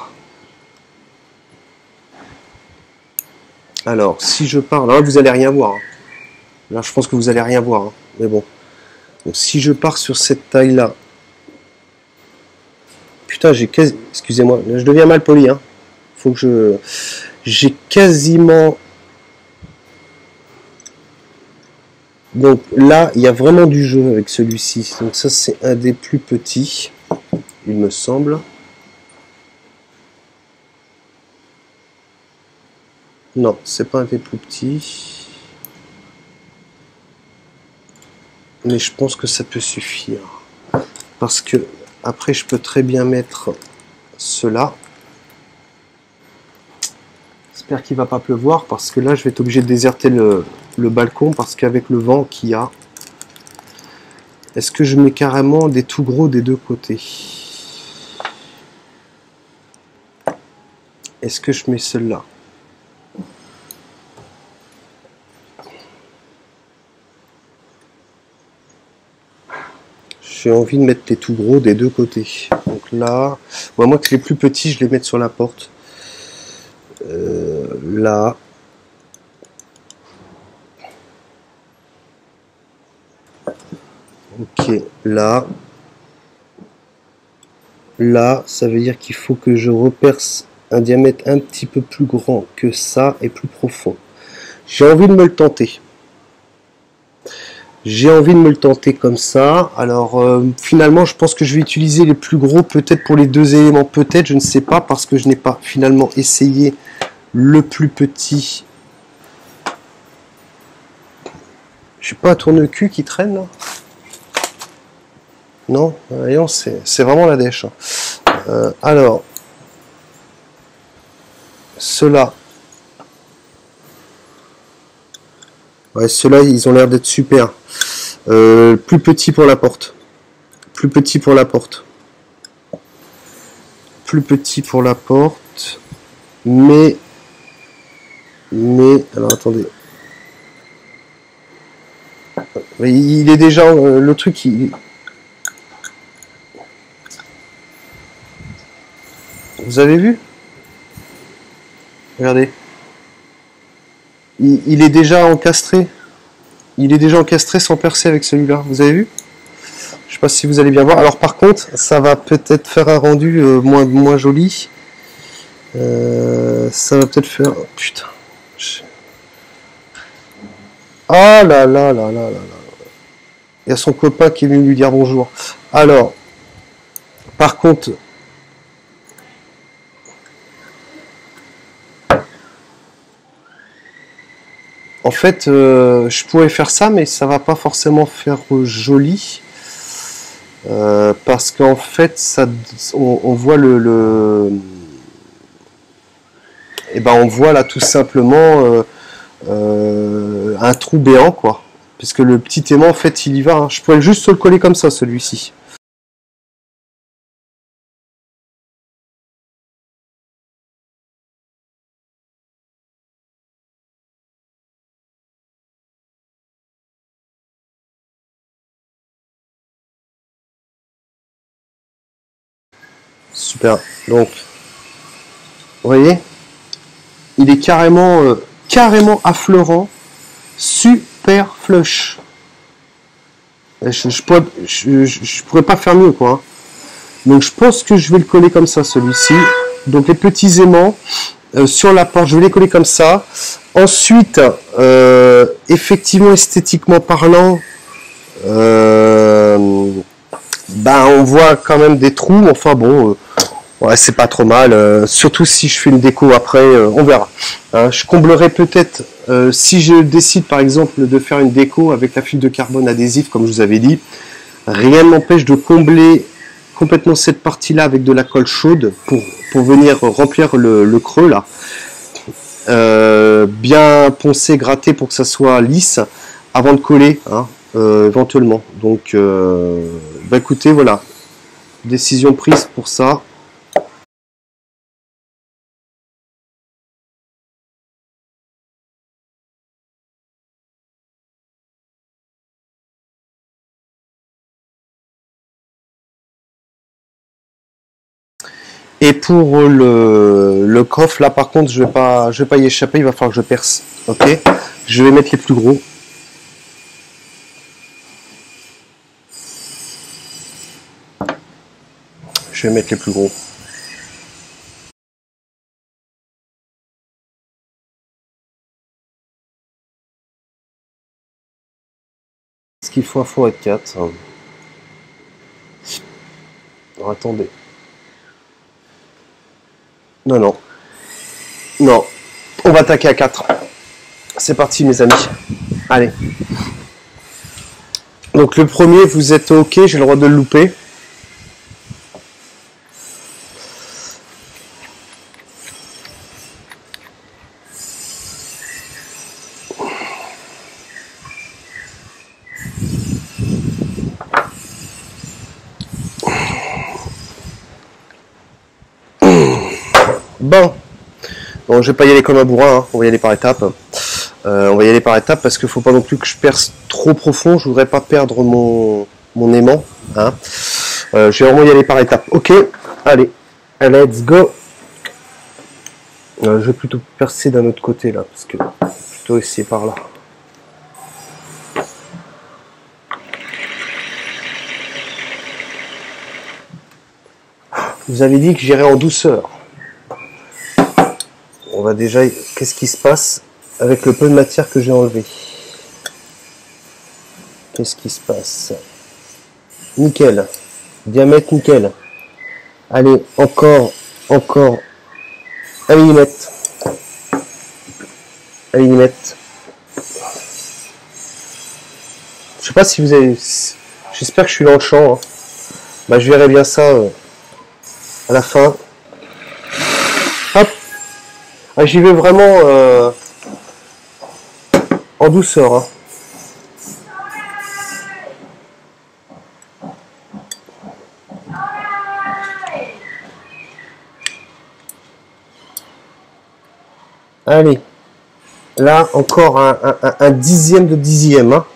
Alors, si je pars, là vous allez rien voir. Hein. Là, je pense que vous allez rien voir. Hein. Mais bon. Donc, si je pars sur cette taille-là. Putain, j'ai quasi... Excusez-moi, je deviens mal poli. Hein. Faut que je... J'ai quasiment... Donc là, il y a vraiment du jeu avec celui-ci. Donc ça, c'est un des plus petits, il me semble. Non, c'est pas un des plus petits. Mais je pense que ça peut suffire. Parce que après, je peux très bien mettre cela. J'espère qu'il va pas pleuvoir parce que là, je vais être obligé de déserter le, le balcon parce qu'avec le vent qu'il y a. Est-ce que je mets carrément des tout gros des deux côtés? Est-ce que je mets celle-là? J'ai envie de mettre les tout gros des deux côtés. Donc là, ouais, moi que les plus petits, je les mets sur la porte. Euh, là. Ok, là. Là, ça veut dire qu'il faut que je reperce un diamètre un petit peu plus grand que ça et plus profond. J'ai envie de me le tenter. J'ai envie de me le tenter comme ça. Alors euh, finalement, je pense que je vais utiliser les plus gros peut-être pour les deux éléments. Peut-être, je ne sais pas, parce que je n'ai pas finalement essayé le plus petit. Je sais pas un tourne-cul qui traîne là? Non, voyons, c'est vraiment la dèche. Hein. Euh, alors, ceux-là. Ouais, ceux-là, ils ont l'air d'être super. Euh, plus petit pour la porte. Plus petit pour la porte. Plus petit pour la porte. Mais... Mais... Alors, attendez. Il est déjà... Euh, le truc, il... Vous avez vu? Regardez. Il, il est déjà encastré. Il est déjà encastré sans percer avec celui-là. Vous avez vu? Je sais pas si vous allez bien voir. Alors par contre, ça va peut-être faire un rendu euh, moins, moins joli. Euh, ça va peut-être faire... Oh, putain. Oh là là là là là là. Il y a son copain qui est venu lui dire bonjour. Alors, par contre... En fait, euh, je pourrais faire ça, mais ça va pas forcément faire euh, joli. Euh, parce qu'en fait, ça, on, on voit le... le et ben on voit là tout simplement euh, euh, un trou béant, quoi. Puisque le petit aimant, en fait, il y va. Hein. Je pourrais juste le coller comme ça, celui-ci. Super. Donc, vous voyez, il est carrément, euh, carrément affleurant, super flush. Je, je, pourrais, je, je pourrais pas faire mieux, quoi. Hein. Donc, je pense que je vais le coller comme ça, celui-ci. Donc, les petits aimants, euh, sur la porte. Je vais les coller comme ça. Ensuite, euh, effectivement, esthétiquement parlant, euh, ben, on voit quand même des trous. Enfin bon, euh, ouais, c'est pas trop mal. Euh, surtout si je fais une déco après, euh, on verra. Hein, je comblerai peut-être, euh, si je décide par exemple de faire une déco avec la fibre de carbone adhésif, comme je vous avais dit, rien ne m'empêche de combler complètement cette partie-là avec de la colle chaude pour, pour venir remplir le, le creux là. Euh, bien poncer, gratter pour que ça soit lisse avant de coller, hein, euh, éventuellement. Donc, euh, bah écoutez, voilà, décision prise pour ça. Et pour le, le coffre, là par contre, je vais pas, je vais pas y échapper, il va falloir que je perce. Ok, je vais mettre les plus gros. Je vais mettre les plus gros. Est-ce qu'il faut un four et quatre? Alors, attendez. Non, non. Non. On va attaquer à quatre. C'est parti, mes amis. Allez. Donc, le premier, vous êtes OK, j'ai le droit de le louper. Bon. Bon, je vais pas y aller comme un bourrin, hein. On va y aller par étapes. Euh, on va y aller par étapes parce qu'il faut pas non plus que je perce trop profond. Je voudrais pas perdre mon, mon aimant. Hein. Euh, je vais vraiment y aller par étapes. Ok, allez, let's go. Euh, je vais plutôt percer d'un autre côté là, parce que plutôt essayer par là. Vous avez dit que j'irais en douceur. On va déjà... Qu'est-ce qui se passe avec le peu de matière que j'ai enlevé? Qu'est-ce qui se passe? Nickel. Diamètre nickel. Allez, encore, encore un millimètre. Un millimètre. Je sais pas si vous avez... J'espère que je suis dans le champ. Hein. Bah, je verrai bien ça euh, à la fin. Hop. Ah, j'y vais vraiment euh, en douceur. Hein. Allez. Là, encore un, un, un dixième de dixième. Hein.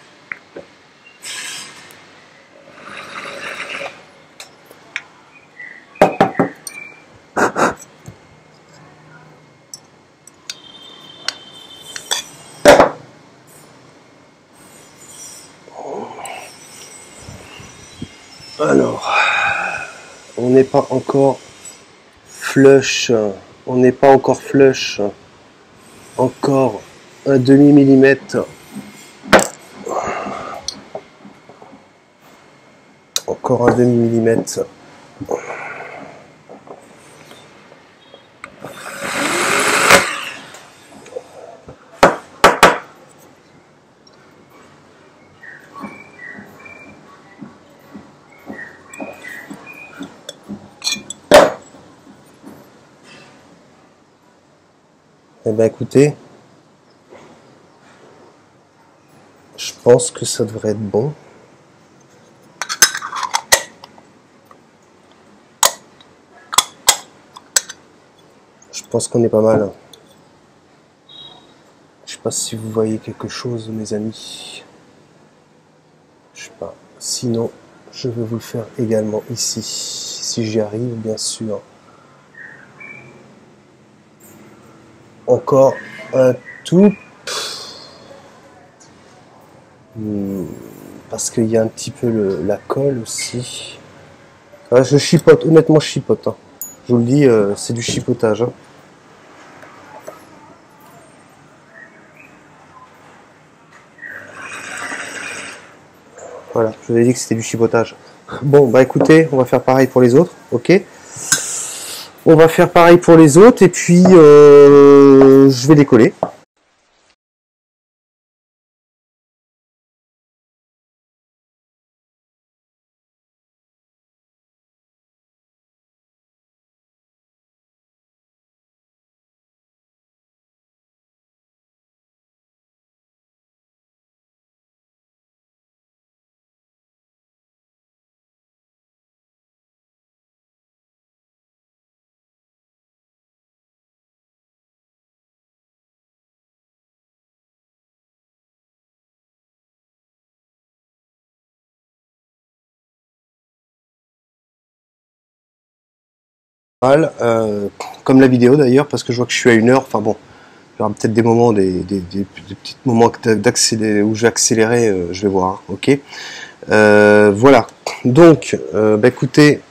Alors, on n'est pas encore flush, on n'est pas encore flush, encore un demi millimètre, encore un demi millimètre. Eh bien écoutez, je pense que ça devrait être bon. Je pense qu'on est pas mal. Je sais pas si vous voyez quelque chose, mes amis. Je sais pas. Sinon, je vais vous le faire également ici, si j'y arrive, bien sûr. Encore un tout, hmm, parce qu'il y a un petit peu le, la colle aussi. Ah, je chipote, honnêtement je chipote. Hein. Je vous le dis, euh, c'est du chipotage. Hein. Voilà, je vous ai dit que c'était du chipotage. Bon, bah écoutez, on va faire pareil pour les autres, ok? On va faire pareil pour les autres, et puis euh, je vais les coller. Euh, comme la vidéo d'ailleurs, parce que je vois que je suis à une heure, enfin bon, il y aura peut-être des moments, des, des, des, des petits moments d'accélérer, où je vais accélérer, euh, je vais voir, hein, ok. Euh, voilà, donc, euh, bah écoutez,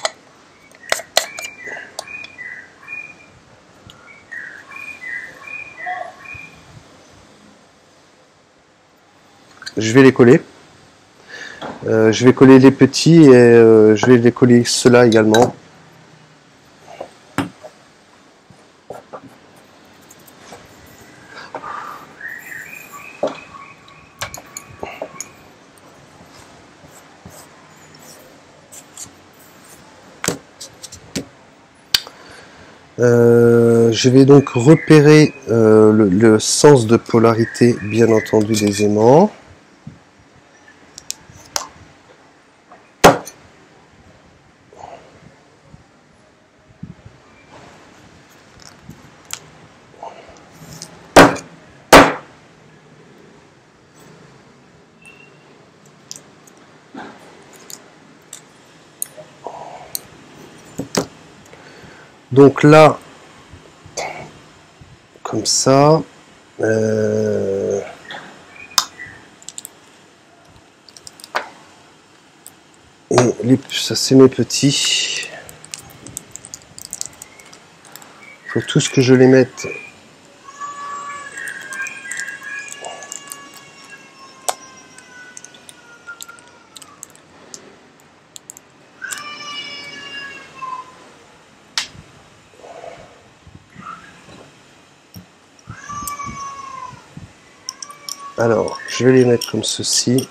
je vais les coller. Euh, je vais coller les petits et euh, je vais les coller ceux-là également. Euh, je vais donc repérer euh, le, le sens de polarité, bien entendu, des aimants. Donc là, comme ça, euh, et les, ça c'est mes petits. Il faut tous que je les mette. Alors, je vais les mettre comme ceci.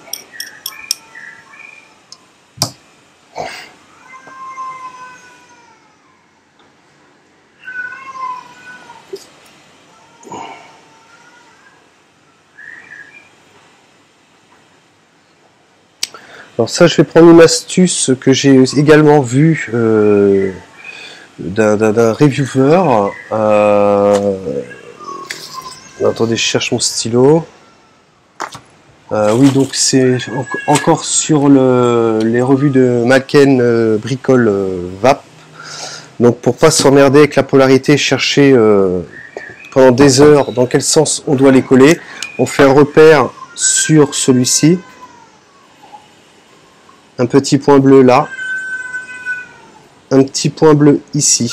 Alors ça, je vais prendre une astuce que j'ai également vue euh, d'un reviewer. Euh, attendez, je cherche mon stylo. Euh, oui, donc c'est en encore sur le, les revues de Malken euh, Bricole euh, V A P. Donc pour pas s'emmerder avec la polarité, chercher euh, pendant des heures dans quel sens on doit les coller, on fait un repère sur celui-ci. Un petit point bleu là, un petit point bleu ici.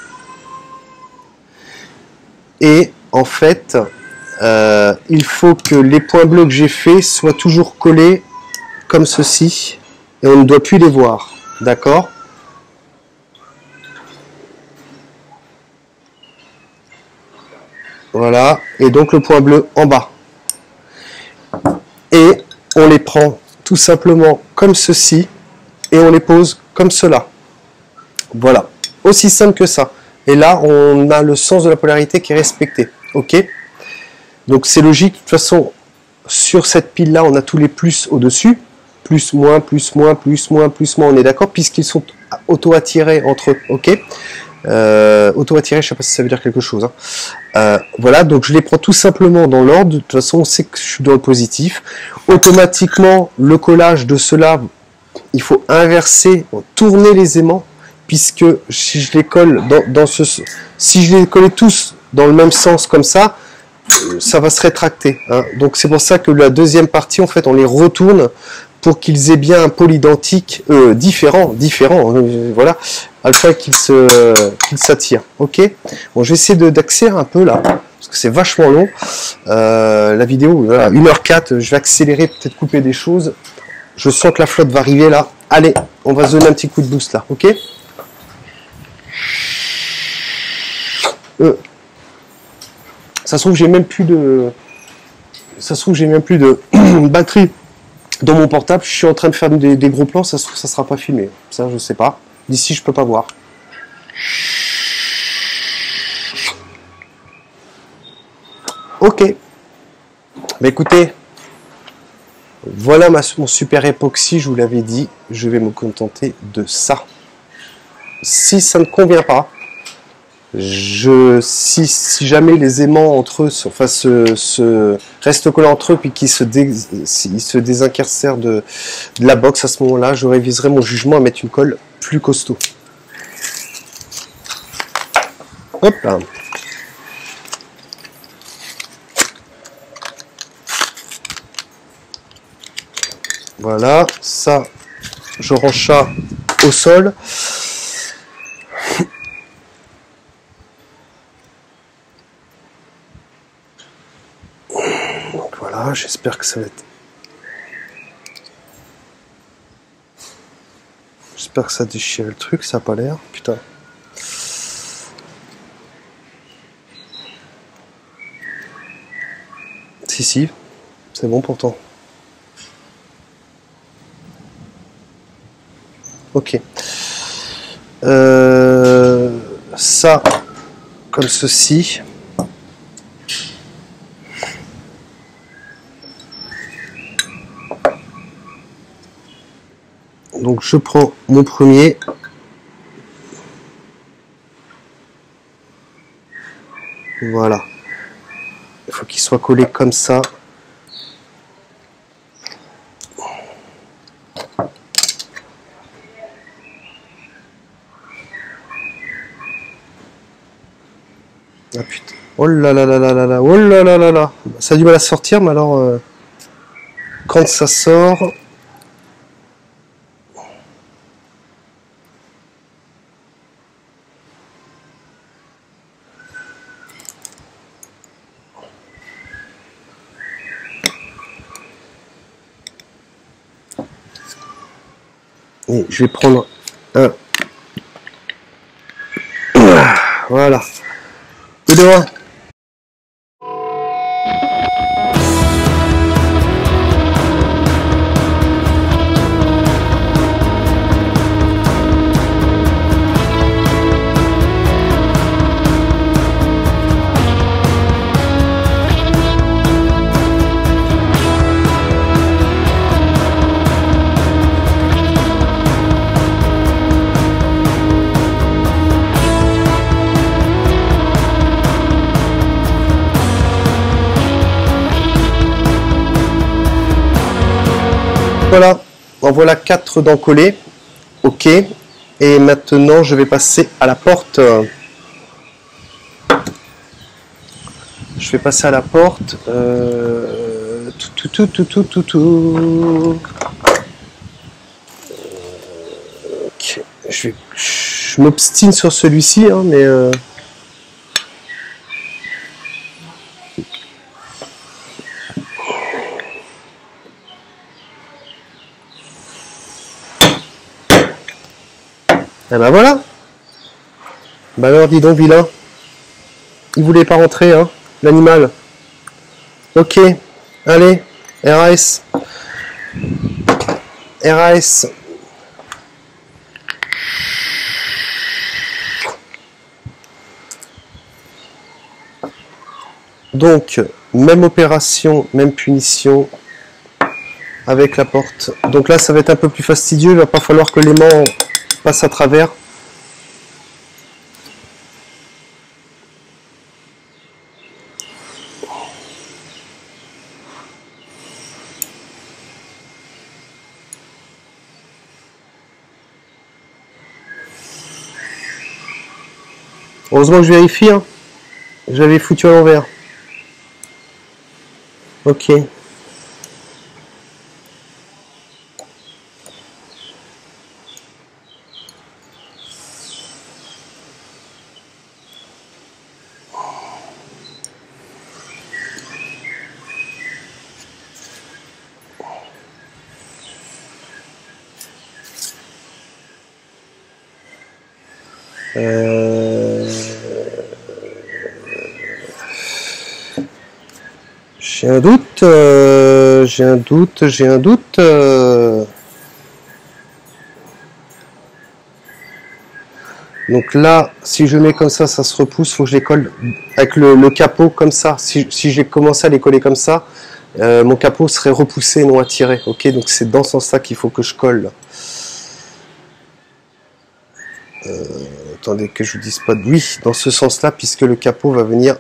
Et en fait, euh, il faut que les points bleus que j'ai faits soient toujours collés comme ceci. Et on ne doit plus les voir. D'accord ? Voilà. Et donc le point bleu en bas. Et on les prend tout simplement comme ceci. Et on les pose comme cela. Voilà. Aussi simple que ça. Et là, on a le sens de la polarité qui est respecté. Ok ? Donc c'est logique. De toute façon, sur cette pile-là, on a tous les plus au-dessus. Plus, moins, plus, moins, plus, moins, plus, moins. On est d'accord, puisqu'ils sont auto-attirés entre eux. Ok ? euh, Auto-attirés, je ne sais pas si ça veut dire quelque chose. Hein. Euh, voilà, donc je les prends tout simplement dans l'ordre. De toute façon, on sait que je suis dans le positif. Automatiquement, le collage de cela, il faut inverser, tourner les aimants, puisque si je les colle dans, dans ce, si je les collais tous dans le même sens comme ça, ça va se rétracter. Hein. Donc c'est pour ça que la deuxième partie, en fait, on les retourne pour qu'ils aient bien un pôle identique, euh, différent, différent, euh, voilà, afin qu'ils se, qu'ils s'attirent. Ok. Bon, je vais essayer d'accélérer un peu là, parce que c'est vachement long. Euh, la vidéo, voilà, une heure quatre, je vais accélérer, peut-être couper des choses. Je sens que la flotte va arriver là. Allez, on va se donner un petit coup de boost là, ok? euh. Ça se trouve, j'ai même plus de... Ça se trouve, j'ai même plus de batterie dans mon portable. Je suis en train de faire des, des gros plans. Ça se trouve, ça sera pas filmé. Ça, je sais pas. D'ici, je peux pas voir. Ok. Bah écoutez, voilà ma, mon super époxy, je vous l'avais dit. Je vais me contenter de ça. Si ça ne convient pas, je, si, si jamais les aimants entre eux enfin, se, se restent collés entre eux puis qu'ils se, dé, se désincarcèrent de, de la box, à ce moment-là, je réviserai mon jugement à mettre une colle plus costaud. Hop là. Voilà, ça, je range ça au sol. Donc voilà, j'espère que ça va être... J'espère que ça déchire le truc, ça n'a pas l'air. Putain. Si, si, c'est bon pourtant. Ok. Euh, ça, comme ceci. Donc je prends mon premier. Voilà. Il faut qu'il soit collé comme ça. Ah putain. Oh là là là là là là. Oh là là là là. Ça a du mal à sortir, mais alors euh, quand ça sort. Et je vais prendre un. Voilà. Et de un. Voilà, en voilà quatre dents collées. Ok. Et maintenant, je vais passer à la porte. Je vais passer à la porte. Euh... Tout, tout, tout, tout, tout, tout. Ok. Je, vais... je m'obstine sur celui-ci, hein, mais... Euh... Eh ben voilà. Bah alors dis donc vilain. Il voulait pas rentrer, hein, l'animal. Ok. Allez. R A S. R A S. Donc, même opération, même punition avec la porte. Donc là, ça va être un peu plus fastidieux. Il va pas falloir que l'aimant passe à travers. Heureusement que je vérifie, hein. J'avais foutu à l'envers. Ok. Euh... J'ai un doute, euh... j'ai un doute, j'ai un doute. Euh... Donc là, si je mets comme ça, ça se repousse, faut que je les colle avec le, le capot comme ça. Si, si j'ai commencé à les coller comme ça, euh, mon capot serait repoussé, non attiré. Ok, donc c'est dans ce sens-là qu'il faut que je colle. Euh, attendez que je vous dise pas de oui, dans ce sens-là, puisque le capot va venir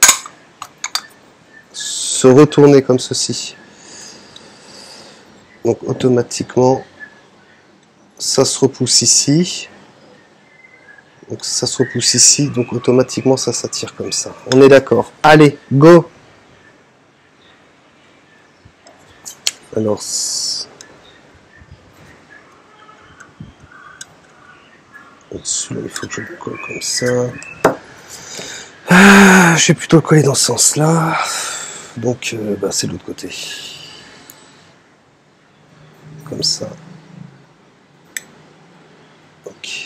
se retourner comme ceci. Donc automatiquement, ça se repousse ici. Donc ça se repousse ici, donc automatiquement ça s'attire comme ça. On est d'accord. Allez, go! Alors, au-dessus, il faut que je le colle comme ça. Ah, je vais plutôt le coller dans ce sens-là. Donc, euh, bah, c'est de l'autre côté. Comme ça. Ok.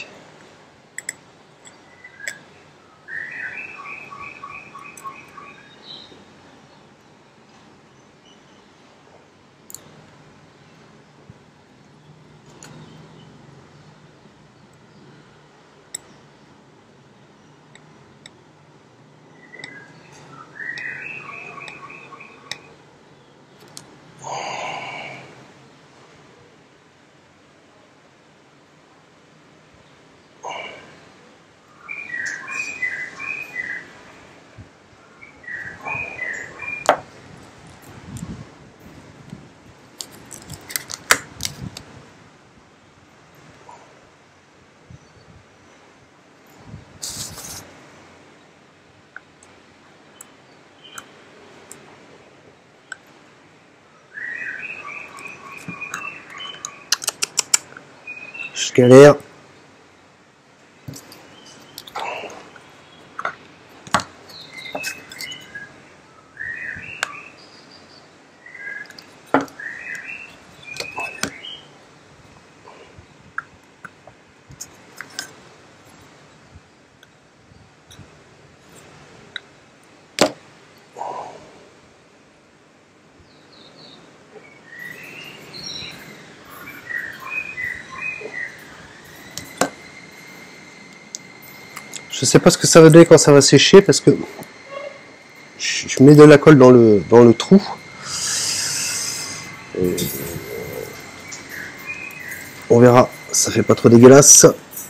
Je galère. Je sais pas ce que ça va donner quand ça va sécher parce que je mets de la colle dans le dans le trou. Et on verra, ça fait pas trop dégueulasse.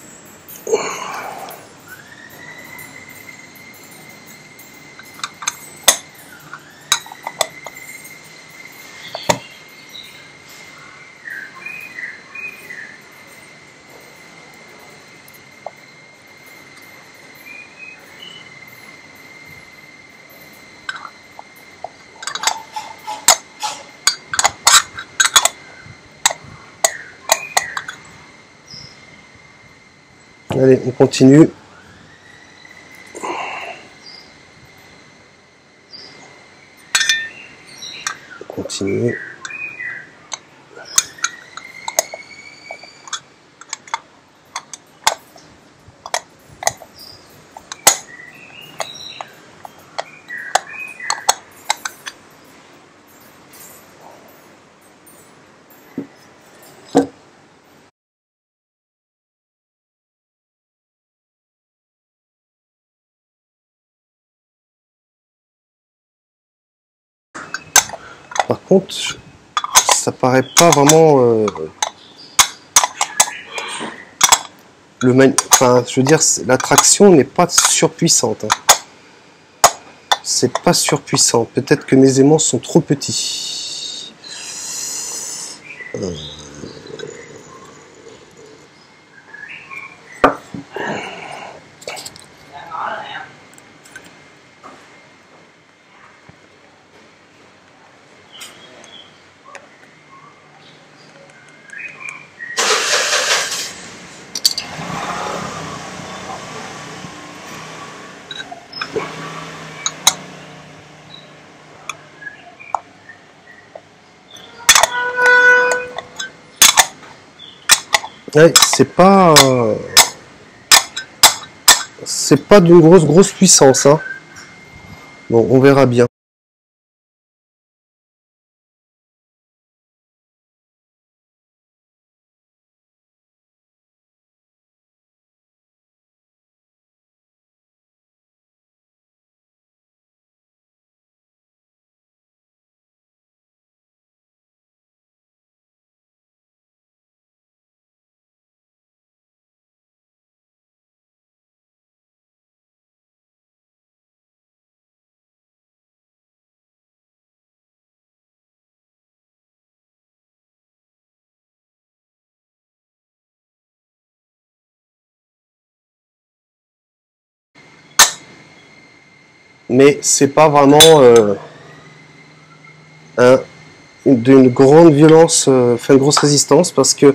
Allez, on continue. On continue. Par contre, ça paraît pas vraiment euh, le man... enfin, je veux dire, la traction n'est pas surpuissante. Hein. C'est pas surpuissant. Peut-être que mes aimants sont trop petits. Euh... Ouais, c'est pas... Euh... c'est pas d'une grosse grosse puissance, hein. Bon, on verra bien. Mais c'est pas vraiment euh, un, d'une grande violence, euh, enfin une grosse résistance, parce que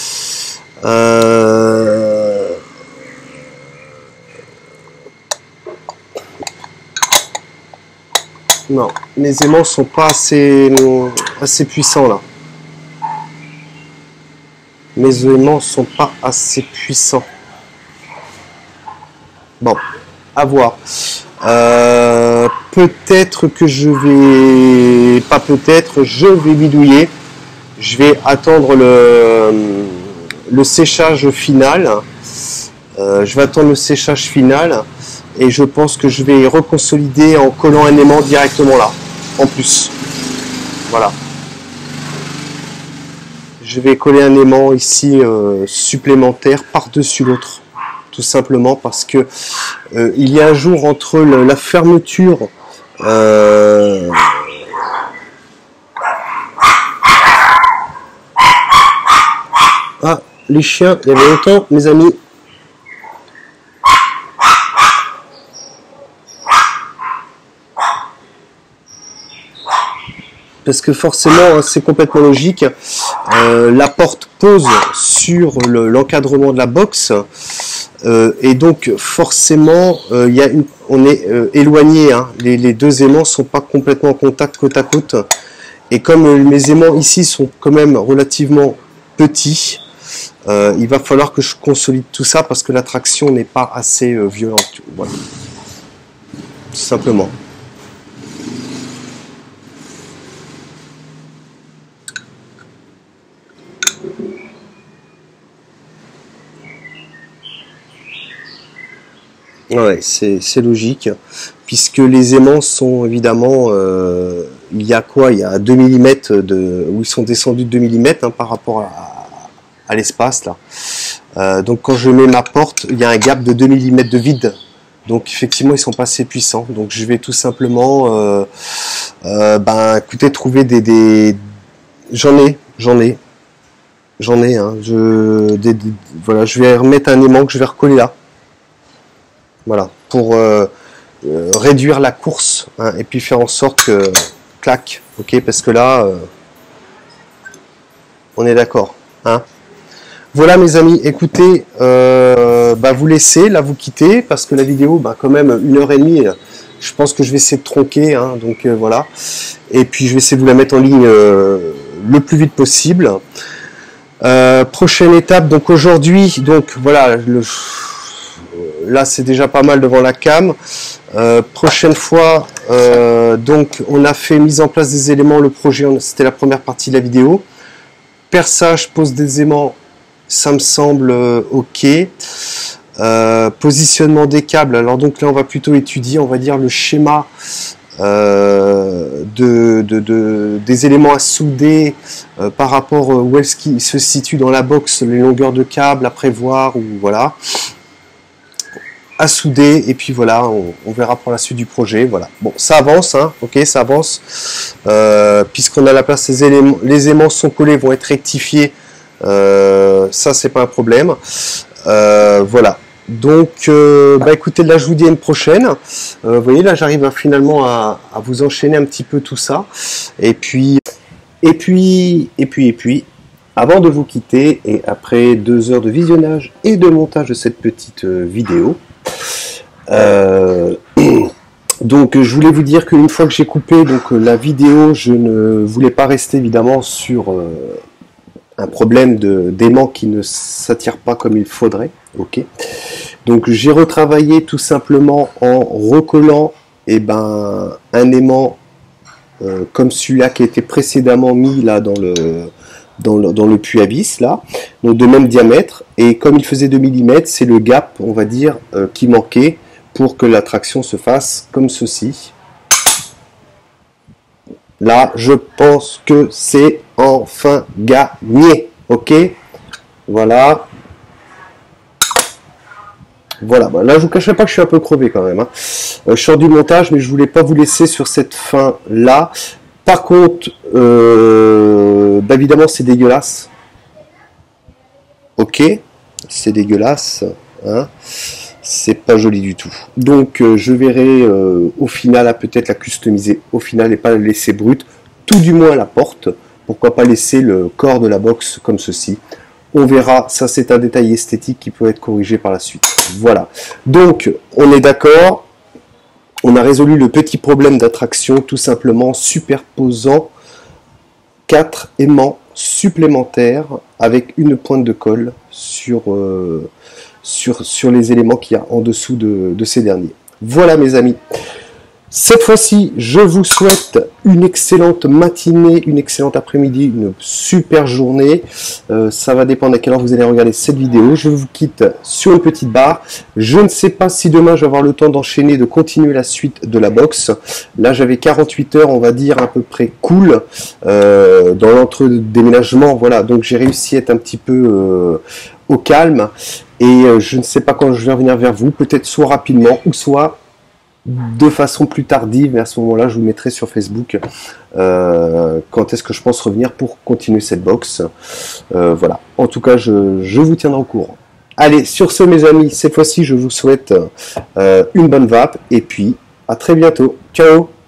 euh, non, mes aimants sont pas assez assez puissants là. Mes aimants sont pas assez puissants. Bon, à voir. Euh, peut-être que je vais, pas peut-être, je vais bidouiller. Je vais attendre le, le séchage final. Euh, je vais attendre le séchage final et je pense que je vais reconsolider en collant un aimant directement là, en plus. Voilà. Je vais coller un aimant ici euh, supplémentaire par-dessus l'autre. Tout simplement parce que euh, il y a un jour entre le, la fermeture euh, ah, les chiens, il y avait longtemps, mes amis. Parce que forcément, c'est complètement logique. Euh, la porte pose sur le, l'encadrement de la box. Euh, et donc forcément, euh, y a une, on est euh, éloigné. Hein. Les, les deux aimants sont pas complètement en contact côte à côte. Et comme euh, mes aimants ici sont quand même relativement petits, euh, il va falloir que je consolide tout ça parce que la traction n'est pas assez euh, violente. Voilà. Tout simplement. Ouais, c'est logique, puisque les aimants sont évidemment, euh, il y a quoi, il y a deux millimètres de, où ils sont descendus de deux millimètres hein, par rapport à, à l'espace là. Euh, donc quand je mets ma porte, il y a un gap de deux millimètres de vide. Donc effectivement, ils sont pas assez puissants. Donc je vais tout simplement, euh, euh, ben écoutez, trouver des, des... j'en ai, j'en ai, j'en ai. Hein, je, des, des, voilà, je vais remettre un aimant que je vais recoller là. Voilà, pour euh, euh, réduire la course hein, et puis faire en sorte que clac, ok, parce que là, euh, on est d'accord. Hein. Voilà mes amis, écoutez, euh, bah, vous laissez, là vous quittez, parce que la vidéo, bah, quand même une heure et demie, je pense que je vais essayer de tronquer, hein, donc euh, voilà. Et puis je vais essayer de vous la mettre en ligne euh, le plus vite possible. Euh, prochaine étape, donc aujourd'hui, donc voilà, le là c'est déjà pas mal devant la cam. Euh, prochaine fois, euh, donc on a fait mise en place des éléments, le projet, c'était la première partie de la vidéo. Perçage, pose des aimants, ça me semble euh, ok. Euh, positionnement des câbles, alors donc là on va plutôt étudier, on va dire le schéma euh, de, de, de, des éléments à souder euh, par rapport où est-ce qu'ils se situent dans la box, les longueurs de câbles à prévoir, ou voilà. À souder et puis voilà, on, on verra pour la suite du projet. Voilà, bon, ça avance, hein, ok, ça avance, euh, puisqu'on a la place, les éléments, les aimants sont collés, vont être rectifiés, euh, ça c'est pas un problème. Euh, voilà, donc, euh, bah écoutez, là je vous dis à une prochaine. Euh, vous voyez, là j'arrive à, finalement à, à vous enchaîner un petit peu tout ça, et puis, et puis, et puis, et puis. Avant de vous quitter, et après deux heures de visionnage et de montage de cette petite euh, vidéo, euh, donc je voulais vous dire qu'une fois que j'ai coupé donc, la vidéo, je ne voulais pas rester évidemment sur euh, un problème d'aimant qui ne s'attire pas comme il faudrait. Ok. Donc j'ai retravaillé tout simplement en recollant eh ben, un aimant euh, comme celui-là qui a été précédemment mis là dans le, dans le, dans le puits à vis, là, donc de même diamètre, et comme il faisait deux millimètres, c'est le gap, on va dire, euh, qui manquait pour que la traction se fasse comme ceci. Là, je pense que c'est enfin gagné, ok? Voilà. Voilà, bah là je vous cacherai pas que je suis un peu crevé quand même. Hein. Euh, je sors du montage, mais je voulais pas vous laisser sur cette fin là. Par contre, euh, bah évidemment c'est dégueulasse. Ok, c'est dégueulasse. Hein. C'est pas joli du tout. Donc euh, je verrai euh, au final à peut-être la customiser au final et pas la laisser brute. Tout du moins la porte. Pourquoi pas laisser le corps de la box comme ceci. On verra, ça c'est un détail esthétique qui peut être corrigé par la suite. Voilà. Donc, on est d'accord. On a résolu le petit problème d'attraction tout simplement superposant quatre aimants supplémentaires avec une pointe de colle sur, euh, sur, sur les éléments qu'il y a en dessous de, de ces derniers. Voilà mes amis. Cette fois-ci, je vous souhaite une excellente matinée, une excellente après-midi, une super journée. Euh, ça va dépendre à quelle heure vous allez regarder cette vidéo. Je vous quitte sur une petite barre. Je ne sais pas si demain je vais avoir le temps d'enchaîner, de continuer la suite de la boxe. Là, j'avais quarante-huit heures, on va dire, à peu près cool, euh, dans l'entre-déménagement. Voilà, donc j'ai réussi à être un petit peu euh, au calme. Et euh, je ne sais pas quand je vais revenir vers vous, peut-être soit rapidement ou soit de façon plus tardive, mais à ce moment-là, je vous mettrai sur Facebook euh, quand est-ce que je pense revenir pour continuer cette box. Euh, voilà. En tout cas, je, je vous tiendrai au courant. Allez, sur ce, mes amis, cette fois-ci, je vous souhaite euh, une bonne vape et puis à très bientôt. Ciao!